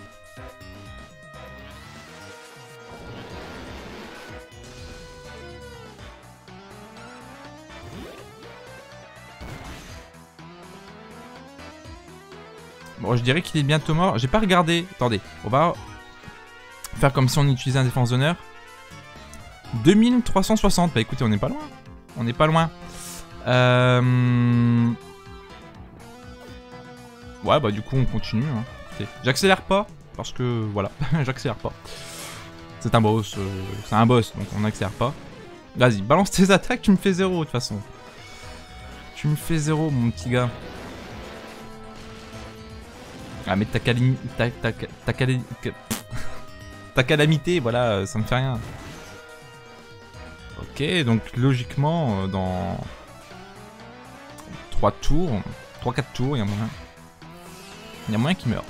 Bon, je dirais qu'il est bientôt mort. J'ai pas regardé. Attendez, on va faire comme si on utilisait un défense d'honneur. deux mille trois cent soixante. Bah écoutez, on n'est pas loin. On n'est pas loin. Euh... Ouais, bah du coup, on continue. Hein. Okay. J'accélère pas, parce que voilà, j'accélère pas. C'est un boss, euh... c'est un boss, donc on n'accélère pas. Vas-y, balance tes attaques, tu me fais zéro de toute façon. Tu me fais zéro, mon petit gars. Ah, mais ta calamité, ta, ta, ta, cali... ta calamité, voilà, ça me fait rien. Ok, donc logiquement, dans trois tours, trois quatre tours, il y a moyen. Il y a moyen qu'il meure.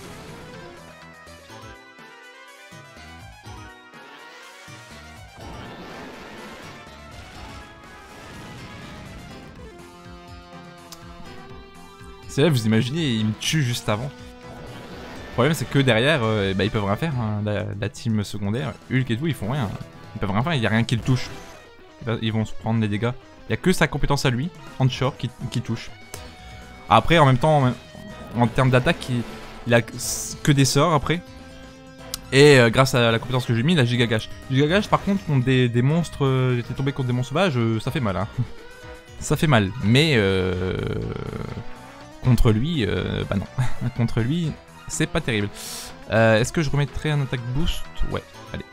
C'est là, vous imaginez, il me tue juste avant. Le problème, c'est que derrière, euh, bah, ils peuvent rien faire. Hein. La, la team secondaire, Hulk et tout, ils font rien. Ils peuvent rien faire, il n'y a rien qui le touche. Ils vont se prendre les dégâts. Il n'y a que sa compétence à lui, Handshore, qui, qui touche. Après, en même temps, en, en termes d'attaque, il, il a que des sorts après. Et euh, grâce à la compétence que j'ai mis, la Gigagash. Gigagash, par contre, contre des, des monstres, euh, j'étais tombé contre des monstres sauvages, euh, ça fait mal. Hein. Ça fait mal. Mais euh, contre lui, euh, bah non. Contre lui, c'est pas terrible. Euh, Est-ce que je remettrai un attaque boost? Ouais, allez.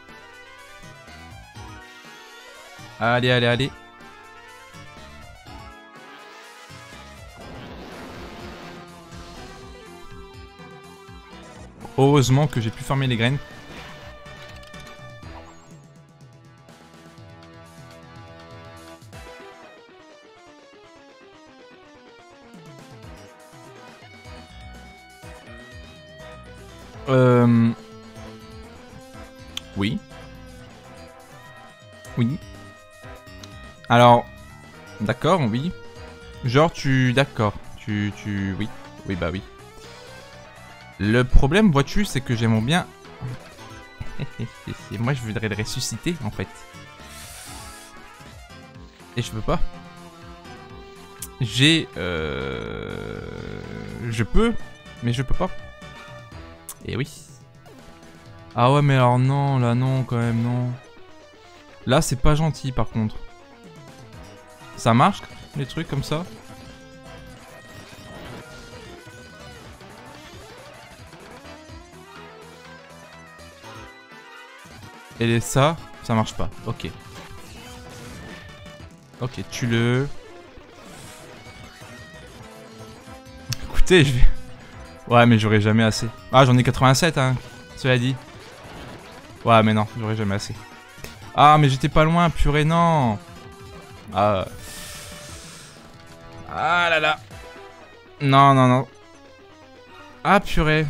Allez, allez, allez. Heureusement que j'ai pu farmer les graines. Euh... Oui. Oui. Alors... D'accord, oui. Genre tu... D'accord. Tu... Tu... Oui. Oui, bah oui. Le problème, vois-tu, c'est que j'aimerais bien... Moi, je voudrais le ressusciter, en fait. Et je peux pas. J'ai... Euh... Je peux, mais je peux pas. Et oui. Ah ouais, mais alors non, là non, quand même, non. Là, c'est pas gentil, par contre. Ça marche, les trucs comme ça? Et ça, ça marche pas. Ok. Ok, tue-le. Écoutez, je vais... Ouais, mais j'aurai jamais assez. Ah, j'en ai quatre-vingt-sept, hein. Cela dit. Ouais, mais non, j'aurai jamais assez. Ah, mais j'étais pas loin, purée, non. Ah. Ah là là. Non, non, non. Ah, purée.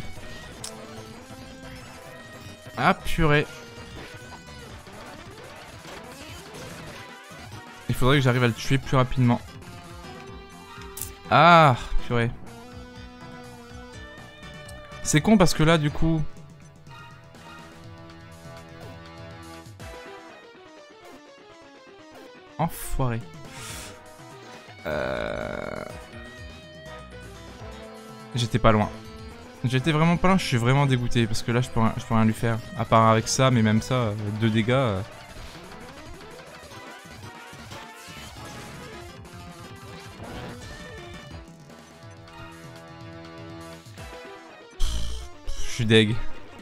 Ah, purée. Il faudrait que j'arrive à le tuer plus rapidement. Ah, purée. C'est con parce que là, du coup... Enfoiré. Euh... J'étais pas loin. J'étais vraiment pas loin, je suis vraiment dégoûté parce que là, je peux rien, je peux rien lui faire. À part avec ça, mais même ça, deux dégâts... Euh... Je suis deg.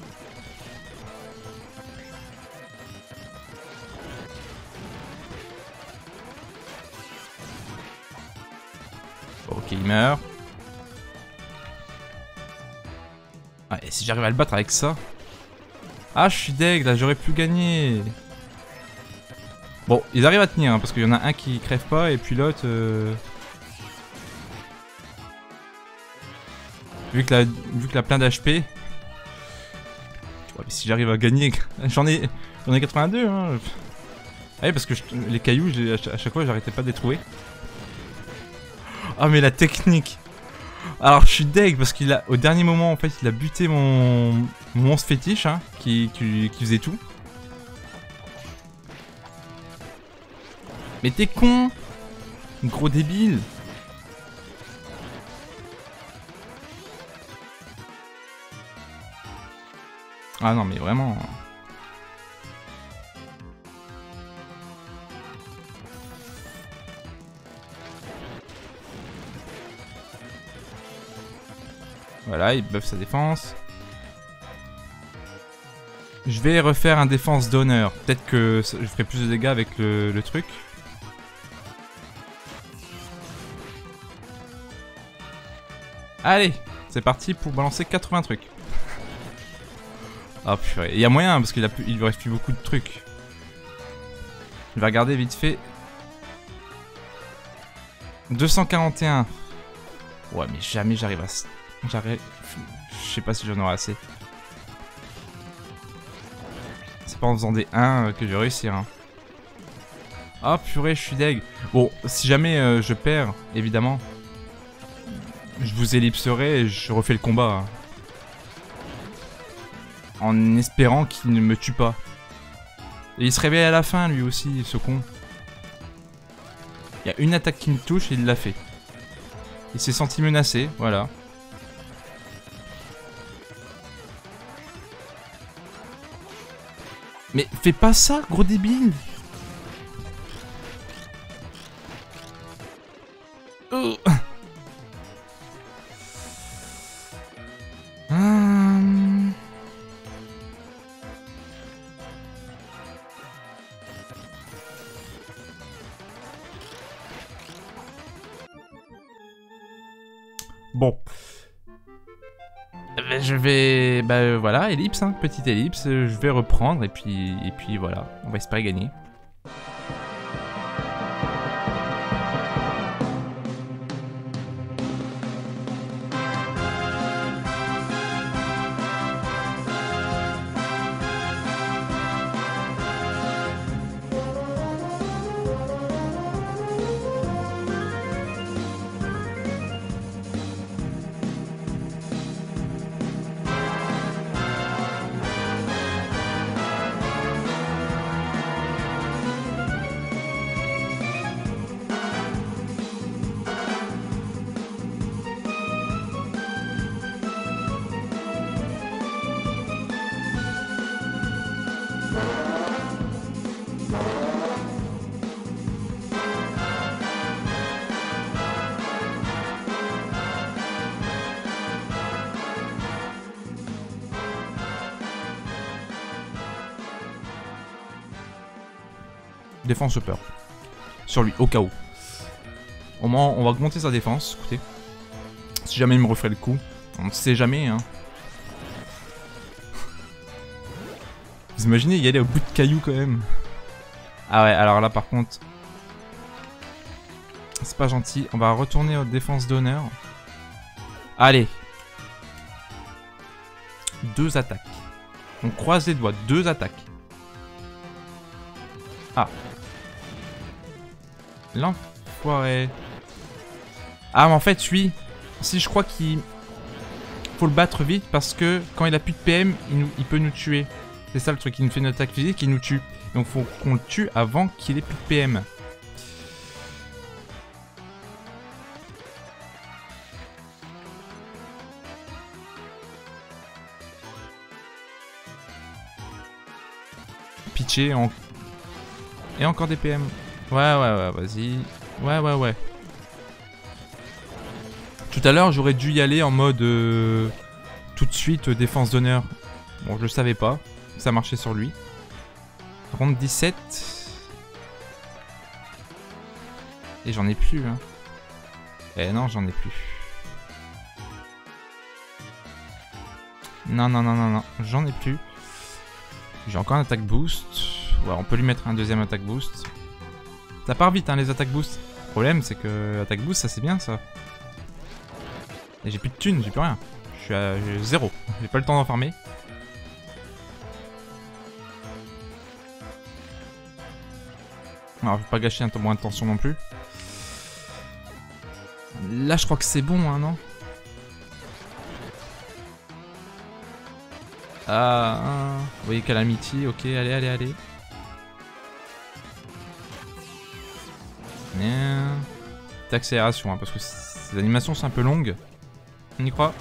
Ok, il meurt. Ah, et si j'arrive à le battre avec ça... Ah, je suis deg, là, j'aurais pu gagner. Bon, ils arrivent à tenir, hein, parce qu'il y en a un qui crève pas, et puis l'autre... Euh... Vu que la, vu que la plein d'H P... Ouais, mais si j'arrive à gagner... J'en ai, j'en ai quatre-vingt-deux, hein. Ah oui, parce que je, les cailloux, à chaque fois, j'arrêtais pas de les trouver. Ah, mais la technique. Alors, je suis deg, parce qu'il a... Au dernier moment, en fait, il a buté mon, mon monstre fétiche, hein, qui, qui, qui faisait tout. Mais t'es con! Gros débile! Ah non, mais vraiment... Voilà, il buff sa défense. Je vais refaire un défense d'honneur. Peut-être que je ferai plus de dégâts avec le, le truc. Allez, c'est parti pour balancer quatre-vingts trucs. Ah purée, il y a moyen parce qu'il a plus, il lui reste plus beaucoup de trucs. Je vais regarder vite fait. deux cent quarante et un. Ouais, mais jamais j'arrive à... J'arrive... Je sais pas si j'en aurai assez. C'est pas en faisant des un que je vais réussir. Hein. Ah purée, je suis deg. Bon, si jamais euh, je perds, évidemment, je vous ellipserai et je refais le combat. Hein. En espérant qu'il ne me tue pas. Et il se réveille à la fin, lui aussi, ce con. Il y a une attaque qui me touche et il l'a fait. Il s'est senti menacé, voilà. Mais fais pas ça, gros débile. Oh. Hum. Bon. Je vais... Bah euh, voilà, ellipse, hein, petite ellipse, je vais reprendre et puis, et puis voilà, on va espérer gagner. Défense peur. Sur lui, au cas où. Au moins, on va augmenter sa défense, écoutez. Si jamais il me referait le coup. On ne sait jamais, hein. Vous imaginez y aller au bout de cailloux quand même. Ah ouais, alors là par contre... C'est pas gentil. On va retourner aux défenses d'honneur. Allez. Deux attaques. On croise les doigts. Deux attaques. Ah. L'enfoiré. Ah mais en fait lui, si je crois qu'il faut le battre vite parce que quand il a plus de P M, il, nous, il peut nous tuer. C'est ça le truc, il nous fait une attaque physique, il nous tue. Donc faut qu'on le tue avant qu'il ait plus de P M. Pitché en... Et encore des P M. Ouais, ouais, ouais, vas-y. Ouais, ouais, ouais. Tout à l'heure, j'aurais dû y aller en mode... Euh, tout de suite, euh, défense d'honneur. Bon, je le savais pas. Ça marchait sur lui. Par contre, dix-sept. Et j'en ai plus, hein. Eh non, j'en ai plus. Non, non, non, non, non. J'en ai plus. J'ai encore un attaque boost. Ouais, on peut lui mettre un deuxième attaque boost. Ça part vite, hein, les attaques boost. Le problème, c'est que attaque boost, ça c'est bien, ça. Et j'ai plus de thunes, j'ai plus rien. Je suis à j'ai zéro. J'ai pas le temps d'en farmer. Alors, je vais pas gâcher un peu moins de tension non plus. Là, je crois que c'est bon, hein, non? Ah, ah, vous voyez Calamity, ok, allez, allez, allez. Bien. Petite accélération, hein, parce que ces animations sont un peu longues. On y croit?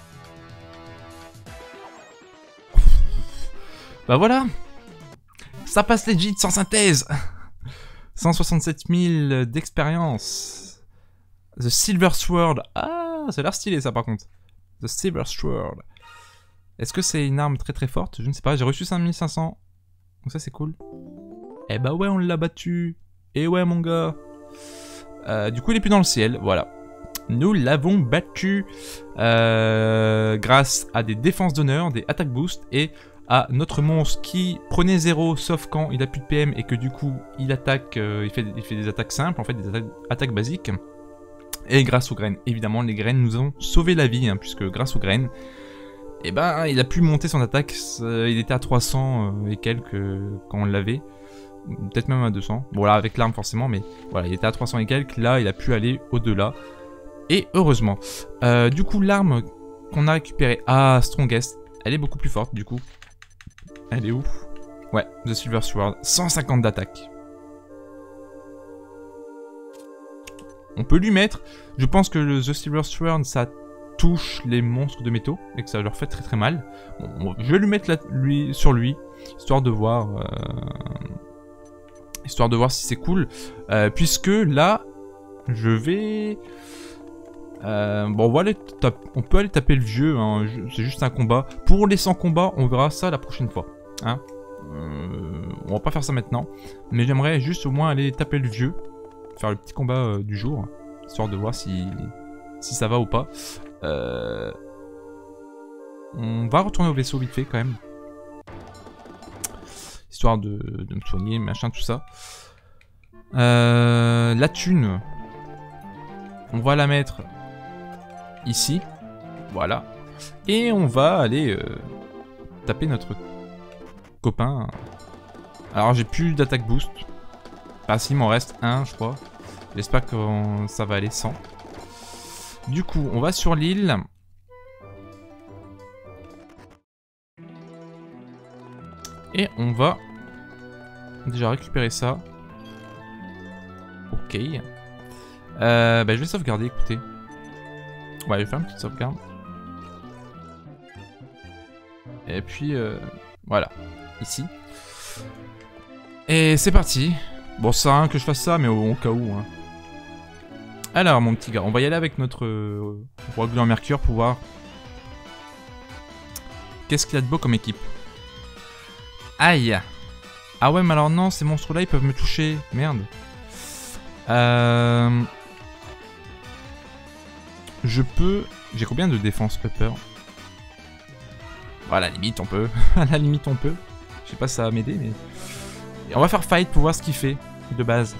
Bah voilà. Ça passe legit sans synthèse. cent soixante-sept mille d'expérience. The Silver Sword. Ah, ça a l'air stylé ça par contre. The Silver Sword. Est-ce que c'est une arme très très forte? Je ne sais pas, j'ai reçu cinq mille cinq cents. Donc ça c'est cool. Eh bah ouais, on l'a battu. Eh ouais mon gars. Euh, du coup il est plus dans le ciel, voilà. Nous l'avons battu euh, grâce à des défenses d'honneur, des attaques boost et à notre monstre qui prenait zéro sauf quand il a plus de P M et que du coup il attaque, euh, il, fait, il fait des attaques simples, en fait des attaques, attaques basiques. Et grâce aux graines, évidemment les graines nous ont sauvé la vie, hein, puisque grâce aux graines, et eh ben il a pu monter son attaque, il était à trois cents et quelques quand on l'avait, peut-être même à deux cents, bon là avec l'arme forcément, mais voilà il était à trois cents et quelques, là il a pu aller au-delà, et heureusement. Euh, du coup l'arme qu'on a récupérée, ah Strongest, elle est beaucoup plus forte du coup, elle est où? Ouais, The Silver Sword, cent cinquante d'attaque. On peut lui mettre, je pense que le The Silver Sword ça touche les monstres de métaux et que ça leur fait très très mal. Bon, je vais lui mettre la, lui, sur lui, histoire de voir, euh, histoire de voir si c'est cool, euh, puisque là, je vais, euh, bon on va aller on peut aller taper le vieux, hein, c'est juste un combat. Pour les cent combats, on verra ça la prochaine fois, hein. Euh, on va pas faire ça maintenant, mais j'aimerais juste au moins aller taper le vieux. Faire le petit combat euh, du jour, histoire de voir si, si ça va ou pas. Euh... On va retourner au vaisseau vite fait quand même. Histoire de, de me soigner, machin, tout ça. Euh... La thune. On va la mettre ici. Voilà. Et on va aller euh, taper notre copain. Alors j'ai plus d'attaque boost. Ah si, il m'en reste un, je crois. J'espère que ça va aller sans. Du coup, on va sur l'île. Et on va déjà récupérer ça. Ok. Euh, bah, je vais sauvegarder, écoutez. Ouais, je vais faire une petite sauvegarde. Et puis, euh, voilà. Ici. Et c'est parti. Bon, ça sert à rien que je fasse ça, mais au, au cas où. Hein. Alors, mon petit gars, on va y aller avec notre euh, roi gluant mercure pour voir qu'est-ce qu'il y a de beau comme équipe. Aïe. Ah ouais, mais alors non, ces monstres-là, ils peuvent me toucher. Merde. Euh... Je peux... J'ai combien de défense upper? Bon, à la limite, on peut. À la limite, on peut. Je sais pas si ça va m'aider, mais... Et on va faire fight pour voir ce qu'il fait, de base.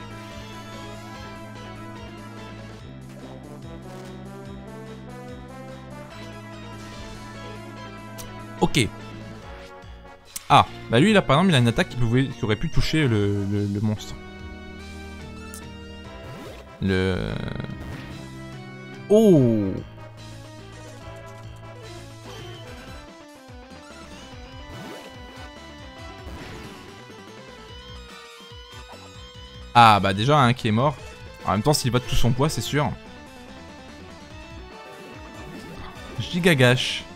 Ok. Ah, bah lui, là, par exemple, il a une attaque qui, pouvait, qui aurait pu toucher le, le, le monstre. Le... Oh! Ah bah déjà un qui est mort. En même temps s'il va de tout son poids c'est sûr. Gigagash.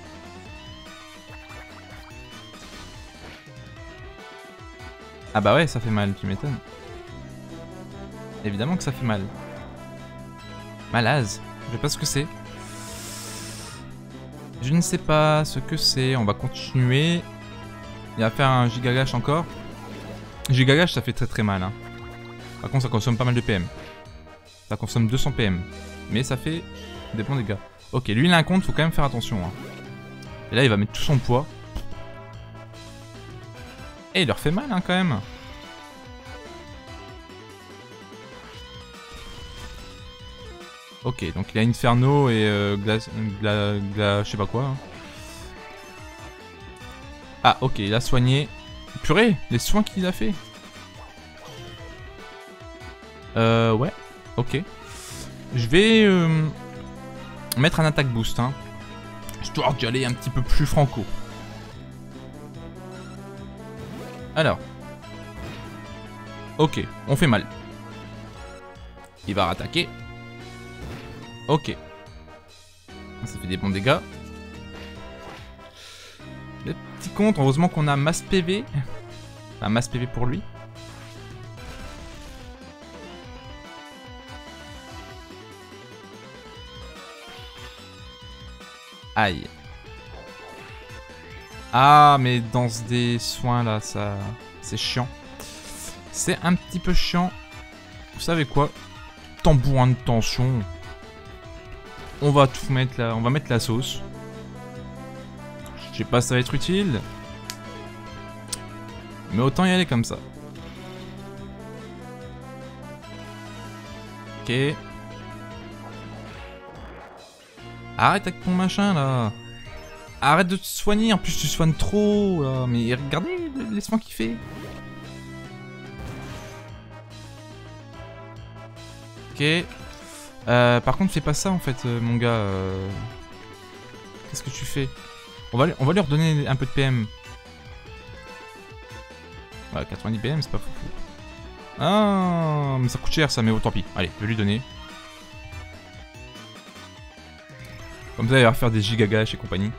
Ah bah ouais ça fait mal, tu m'étonnes. Évidemment que ça fait mal. Malaz. Je sais pas ce que c'est. Je ne sais pas ce que c'est. On va continuer. Il va faire un Gigagash encore. Gigagash ça fait très très mal hein. Par contre ça consomme pas mal de P M. Ça consomme deux cents P M. Mais ça fait des bons dégâts. Ok, lui il a un compte, faut quand même faire attention. Hein. Et là il va mettre tout son poids. Et il leur fait mal hein, quand même. Ok, donc il a Inferno et euh, glace, gla, gla, je sais pas quoi. Hein. Ah, ok, il a soigné. Purée, les soins qu'il a fait. Euh, ouais, ok. Je vais euh, mettre un attaque boost, hein. Histoire d'y aller un petit peu plus franco. Alors. Ok, on fait mal. Il va rattaquer. Ok. Ça fait des bons dégâts. Le petit compte, heureusement qu'on a masse P V. Enfin, masse P V pour lui. Aïe. Ah, mais dans des soins là, ça... c'est chiant. C'est un petit peu chiant. Vous savez quoi? Tambourin de tension. On va tout mettre là, on va mettre la sauce. Je sais pas si ça va être utile. Mais autant y aller comme ça. Ok. Arrête avec ton machin là. Arrête de te soigner, en plus tu soignes trop là. Mais regardez les soins qu'il fait. Ok. Euh, par contre fais pas ça en fait euh, mon gars. Euh... Qu'est-ce que tu fais? On va, on va lui redonner un peu de P M. Ouais, quatre-vingt-dix P M c'est pas fou. Ah, mais ça coûte cher ça, mais oh, tant pis. Allez, je vais lui donner. Comme ça il va faire des gigagash et compagnie.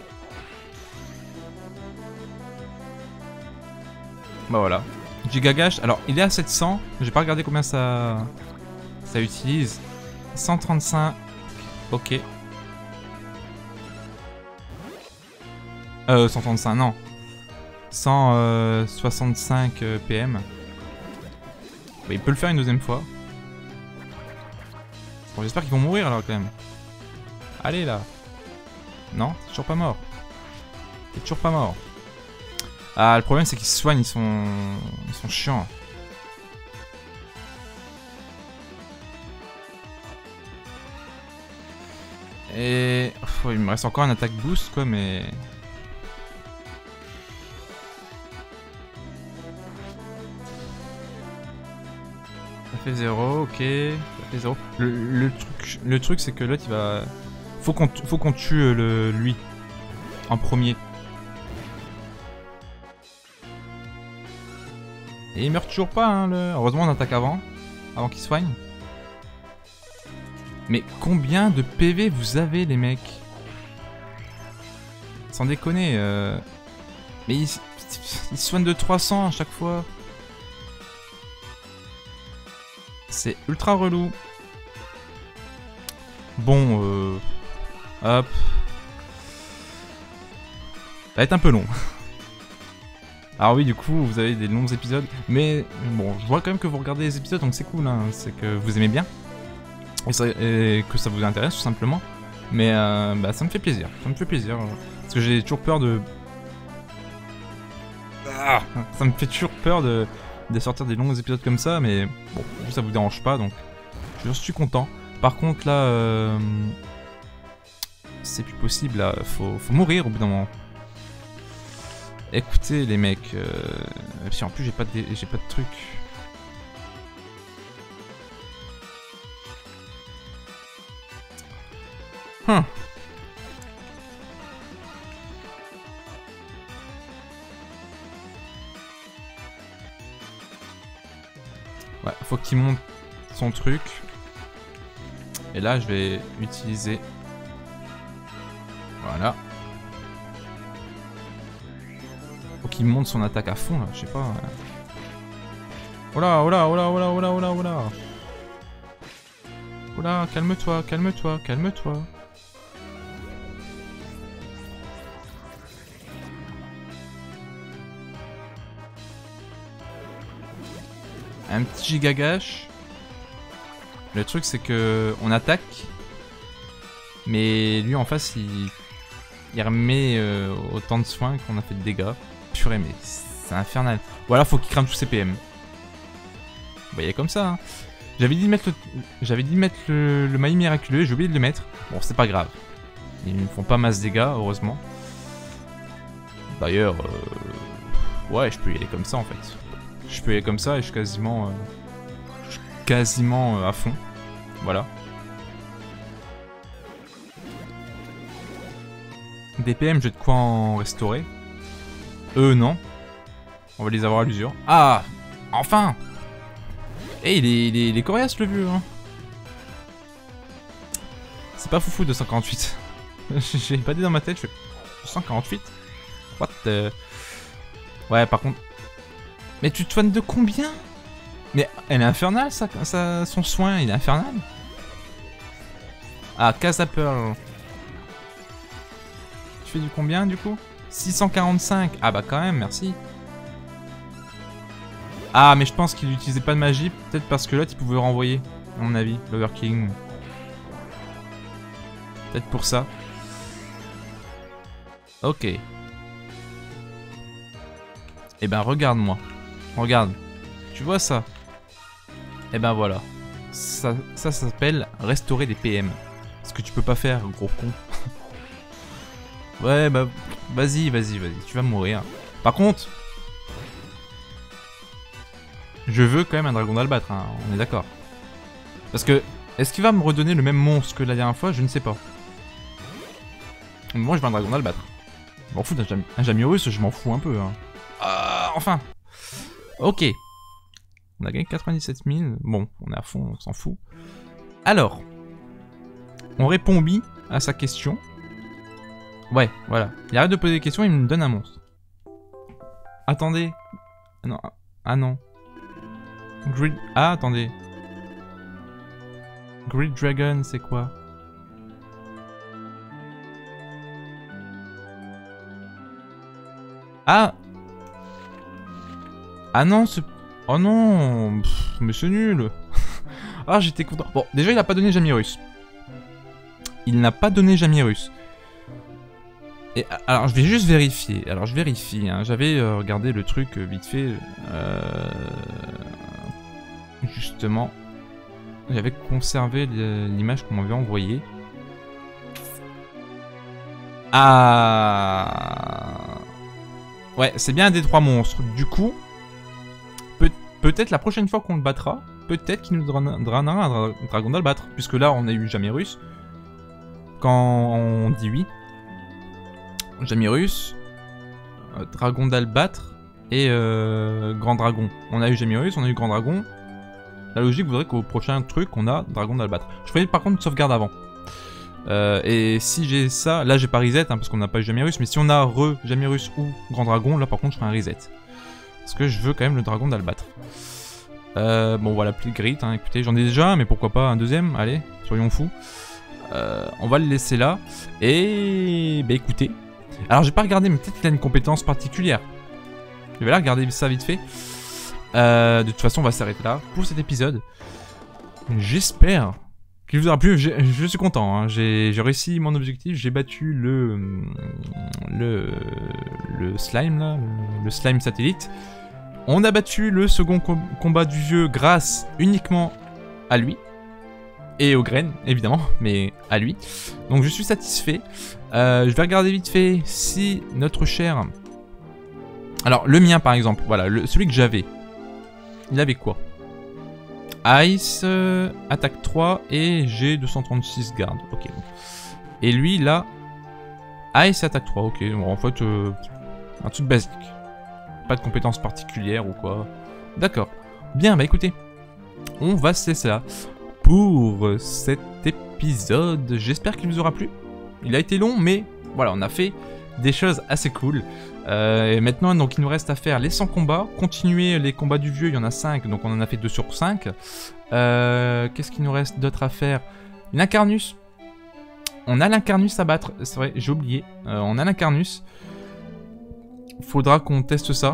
Bah voilà. Gigagash, alors il est à sept cents. J'ai pas regardé combien ça, ça utilise. cent trente-cinq. Ok. Euh, cent trente-cinq, non. cent soixante-cinq P M. Bah, il peut le faire une deuxième fois. Bon, j'espère qu'ils vont mourir alors quand même. Allez là. Non, c'est toujours pas mort. C'est toujours pas mort. Ah, le problème c'est qu'ils se soignent, ils sont... Ils sont chiants. Et... Oh, il me reste encore un attaque boost quoi, mais... Ça fait zéro, ok. Ça fait zéro. Le, le truc, le truc c'est que l'autre il va... Faut qu'on faut qu'on tue le, lui. En premier. Et il meurt toujours pas, hein, le... Heureusement on attaque avant. Avant qu'il soigne. Mais combien de P V vous avez les mecs? Sans déconner. Euh... Mais ils il soignent de trois cents à chaque fois. C'est ultra relou. Bon, euh... hop. Ça va être un peu long. Alors oui, du coup, vous avez des longs épisodes. Mais bon, je vois quand même que vous regardez les épisodes, donc c'est cool. Hein. C'est que vous aimez bien. Et, ça, et que ça vous intéresse, tout simplement. Mais euh, bah, ça me fait plaisir. Ça me fait plaisir. Parce que j'ai toujours peur de... Ah, ça me fait toujours peur de... de sortir des longs épisodes comme ça, mais bon, ça vous dérange pas, donc je suis content. Par contre, là, euh, c'est plus possible, là, faut, faut mourir au bout d'un moment. Écoutez, les mecs, euh, si en plus j'ai pas de, j'ai pas de truc. Hum. Ouais, faut qu'il monte son truc. Et là, je vais utiliser... Voilà. Faut qu'il monte son attaque à fond, là, je sais pas. Oh là, oh là, oh là, oh là, oh là, oh là, oh là. Oh là, calme-toi, calme-toi, calme-toi. Un petit gigagash. Le truc c'est que on attaque, mais lui en face il, il remet euh, autant de soins qu'on a fait de dégâts. Purée, mais C'est infernal. Voilà, faut qu'il crame tous ses P M. Vous voyez comme ça. Hein. J'avais dit de mettre le, j'avais dit de mettre le, le maïs miraculeux, j'ai oublié de le mettre. Bon, c'est pas grave. Ils ne font pas masse de dégâts, heureusement. D'ailleurs, euh... ouais, je peux y aller comme ça en fait. Je peux y aller comme ça et je suis quasiment, euh... je suis quasiment euh, à fond. Voilà. Des P M, j'ai de quoi en restaurer. Eux, non. On va les avoir à l'usure. Ah, enfin. Eh, hey, il, est, il, est, il est coriace le vieux. Hein. C'est pas foufou de cent quarante-huit. J'ai pas dit dans ma tête, je fais cent quarante-huit. What the... Ouais, par contre... Mais tu te soignes de combien? Mais elle est infernale, ça, ça, son soin, il est infernal. Ah, Casa Pearl. Tu fais du combien, du coup? six cent quarante-cinq. Ah bah quand même, merci. Ah, mais je pense qu'il n'utilisait pas de magie, peut-être parce que l'autre, il pouvait renvoyer, à mon avis, l'Overking. Peut-être pour ça. Ok. Eh ben, regarde-moi. Regarde. Tu vois ça? Eh ben voilà. Ça, ça, ça s'appelle restaurer des P M. Ce que tu peux pas faire, gros con. Ouais, bah, vas-y, vas-y, vas-y. Tu vas mourir. Par contre... Je veux quand même un dragon d'albâtre, hein, on est d'accord. Parce que, est-ce qu'il va me redonner le même monstre que la dernière fois? Je ne sais pas. Moi, je veux un dragon d'albâtre. Je m'en fous d'un jam un Jamirus, je m'en fous un peu. Hein. Ah, enfin. Ok. On a gagné quatre-vingt-dix-sept mille. Bon, on est à fond, on s'en fout. Alors. On répond oui à sa question. Ouais, voilà. Il arrête de poser des questions, il me donne un monstre. Attendez. Non. Ah non. Grid... Ah, attendez. Grid Dragon, c'est quoi? Ah. Ah non, c'est... Oh non. Pff, mais c'est nul. Ah, j'étais content. Bon, déjà, il n'a pas donné Jamirus. Il n'a pas donné Jamirus. Et alors, je vais juste vérifier. Alors, je vérifie. Hein. J'avais euh, regardé le truc euh, vite fait. Euh... Justement, j'avais conservé l'image qu'on m'avait envoyée. Ah, ouais, c'est bien un des trois monstres. Du coup, peut- peut-être la prochaine fois qu'on le battra, peut-être qu'il nous donnera un dra dragon d'albâtre. Puisque là, on a eu Jamirus. Quand on dit oui, Jamirus, euh, dragon d'albâtre et euh, grand dragon. On a eu Jamirus, on a eu grand dragon. La logique voudrait qu'au prochain truc, on a dragon d'albâtre. Je ferai par contre une sauvegarde avant. Euh, et si j'ai ça, là j'ai pas reset, hein, parce qu'on n'a pas eu Jamirus, mais si on a re Jamirus ou grand dragon, là par contre je ferai un reset. Parce que je veux quand même le dragon d'albâtre. Euh, bon voilà, plus grit, hein, écoutez, j'en ai déjà, mais pourquoi pas un deuxième, allez, soyons fous. Euh, on va le laisser là. Et bah écoutez. Alors j'ai pas regardé, mais peut-être qu'il a une compétence particulière. Je vais là regarder ça vite fait. Euh, de toute façon, on va s'arrêter là pour cet épisode. J'espère qu'il vous aura plu. Je, je suis content. Hein. J'ai réussi mon objectif. J'ai battu le, le le slime là, le, le slime satellite. On a battu le second com combat du vieux grâce uniquement à lui et aux graines, évidemment, mais à lui. Donc je suis satisfait. Euh, je vais regarder vite fait si notre cher. Alors le mien par exemple, voilà, le, celui que j'avais. Il avait quoi? Ice, euh, attaque trois et G deux cent trente-six garde. Ok, bon. Et lui, là, Ice, attaque trois. Ok, bon, en fait, euh, un truc basique. Pas de compétences particulières ou quoi. D'accord. Bien, bah écoutez, on va se laisser là pour cet épisode. J'espère qu'il vous aura plu. Il a été long, mais voilà, on a fait des choses assez cool. Euh, et maintenant, donc, il nous reste à faire les cent combats, continuer les combats du vieux, il y en a cinq, donc on en a fait deux sur cinq. Euh, Qu'est-ce qu'il nous reste d'autre à faire? L'Incarnus. On a l'Incarnus à battre, c'est vrai, j'ai oublié. Euh, on a l'Incarnus. Faudra qu'on teste ça.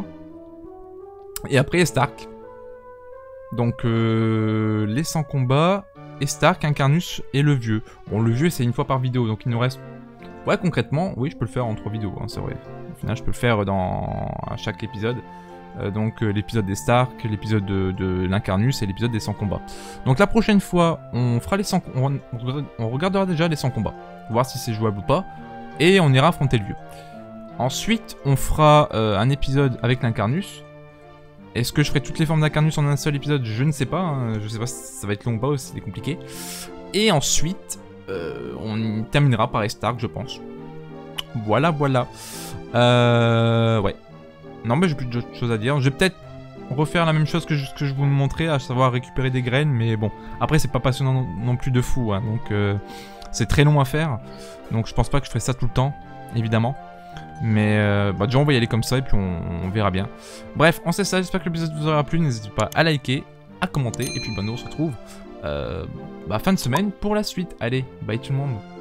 Et après, Stark. Donc, euh, les cent combats, et Stark, Incarnus et le vieux. Bon, le vieux, c'est une fois par vidéo, donc il nous reste... Ouais, concrètement, oui, je peux le faire en trois vidéos, hein, c'est vrai. Au final, je peux le faire dans à chaque épisode. Euh, donc euh, l'épisode des Stark, l'épisode de, de l'Incarnus et l'épisode des cent combats. Donc la prochaine fois, on fera les cent, on, on regardera déjà les cent combats, voir si c'est jouable ou pas, et on ira affronter le vieux. Ensuite, on fera euh, un épisode avec l'Incarnus. Est-ce que je ferai toutes les formes d'Incarnus en un seul épisode? Je ne sais pas, hein. Je sais pas si ça va être long ou pas, aussi c'est compliqué. Et ensuite, euh, on terminera par les Stark, je pense. Voilà, voilà. Euh, ouais. Non, mais j'ai plus d'autres choses à dire. Je vais peut-être refaire la même chose que je, que je vous montrais, à savoir récupérer des graines, mais bon. Après, c'est pas passionnant non, non plus de fou, hein, donc euh, c'est très long à faire. Donc je pense pas que je ferai ça tout le temps, évidemment. Mais euh, bah, déjà, on va y aller comme ça et puis on, on verra bien. Bref, on sait ça. J'espère que l'épisode vous aura plu. N'hésitez pas à liker, à commenter. Et puis, bah, nous, on se retrouve euh, bah, fin de semaine pour la suite. Allez, bye tout le monde.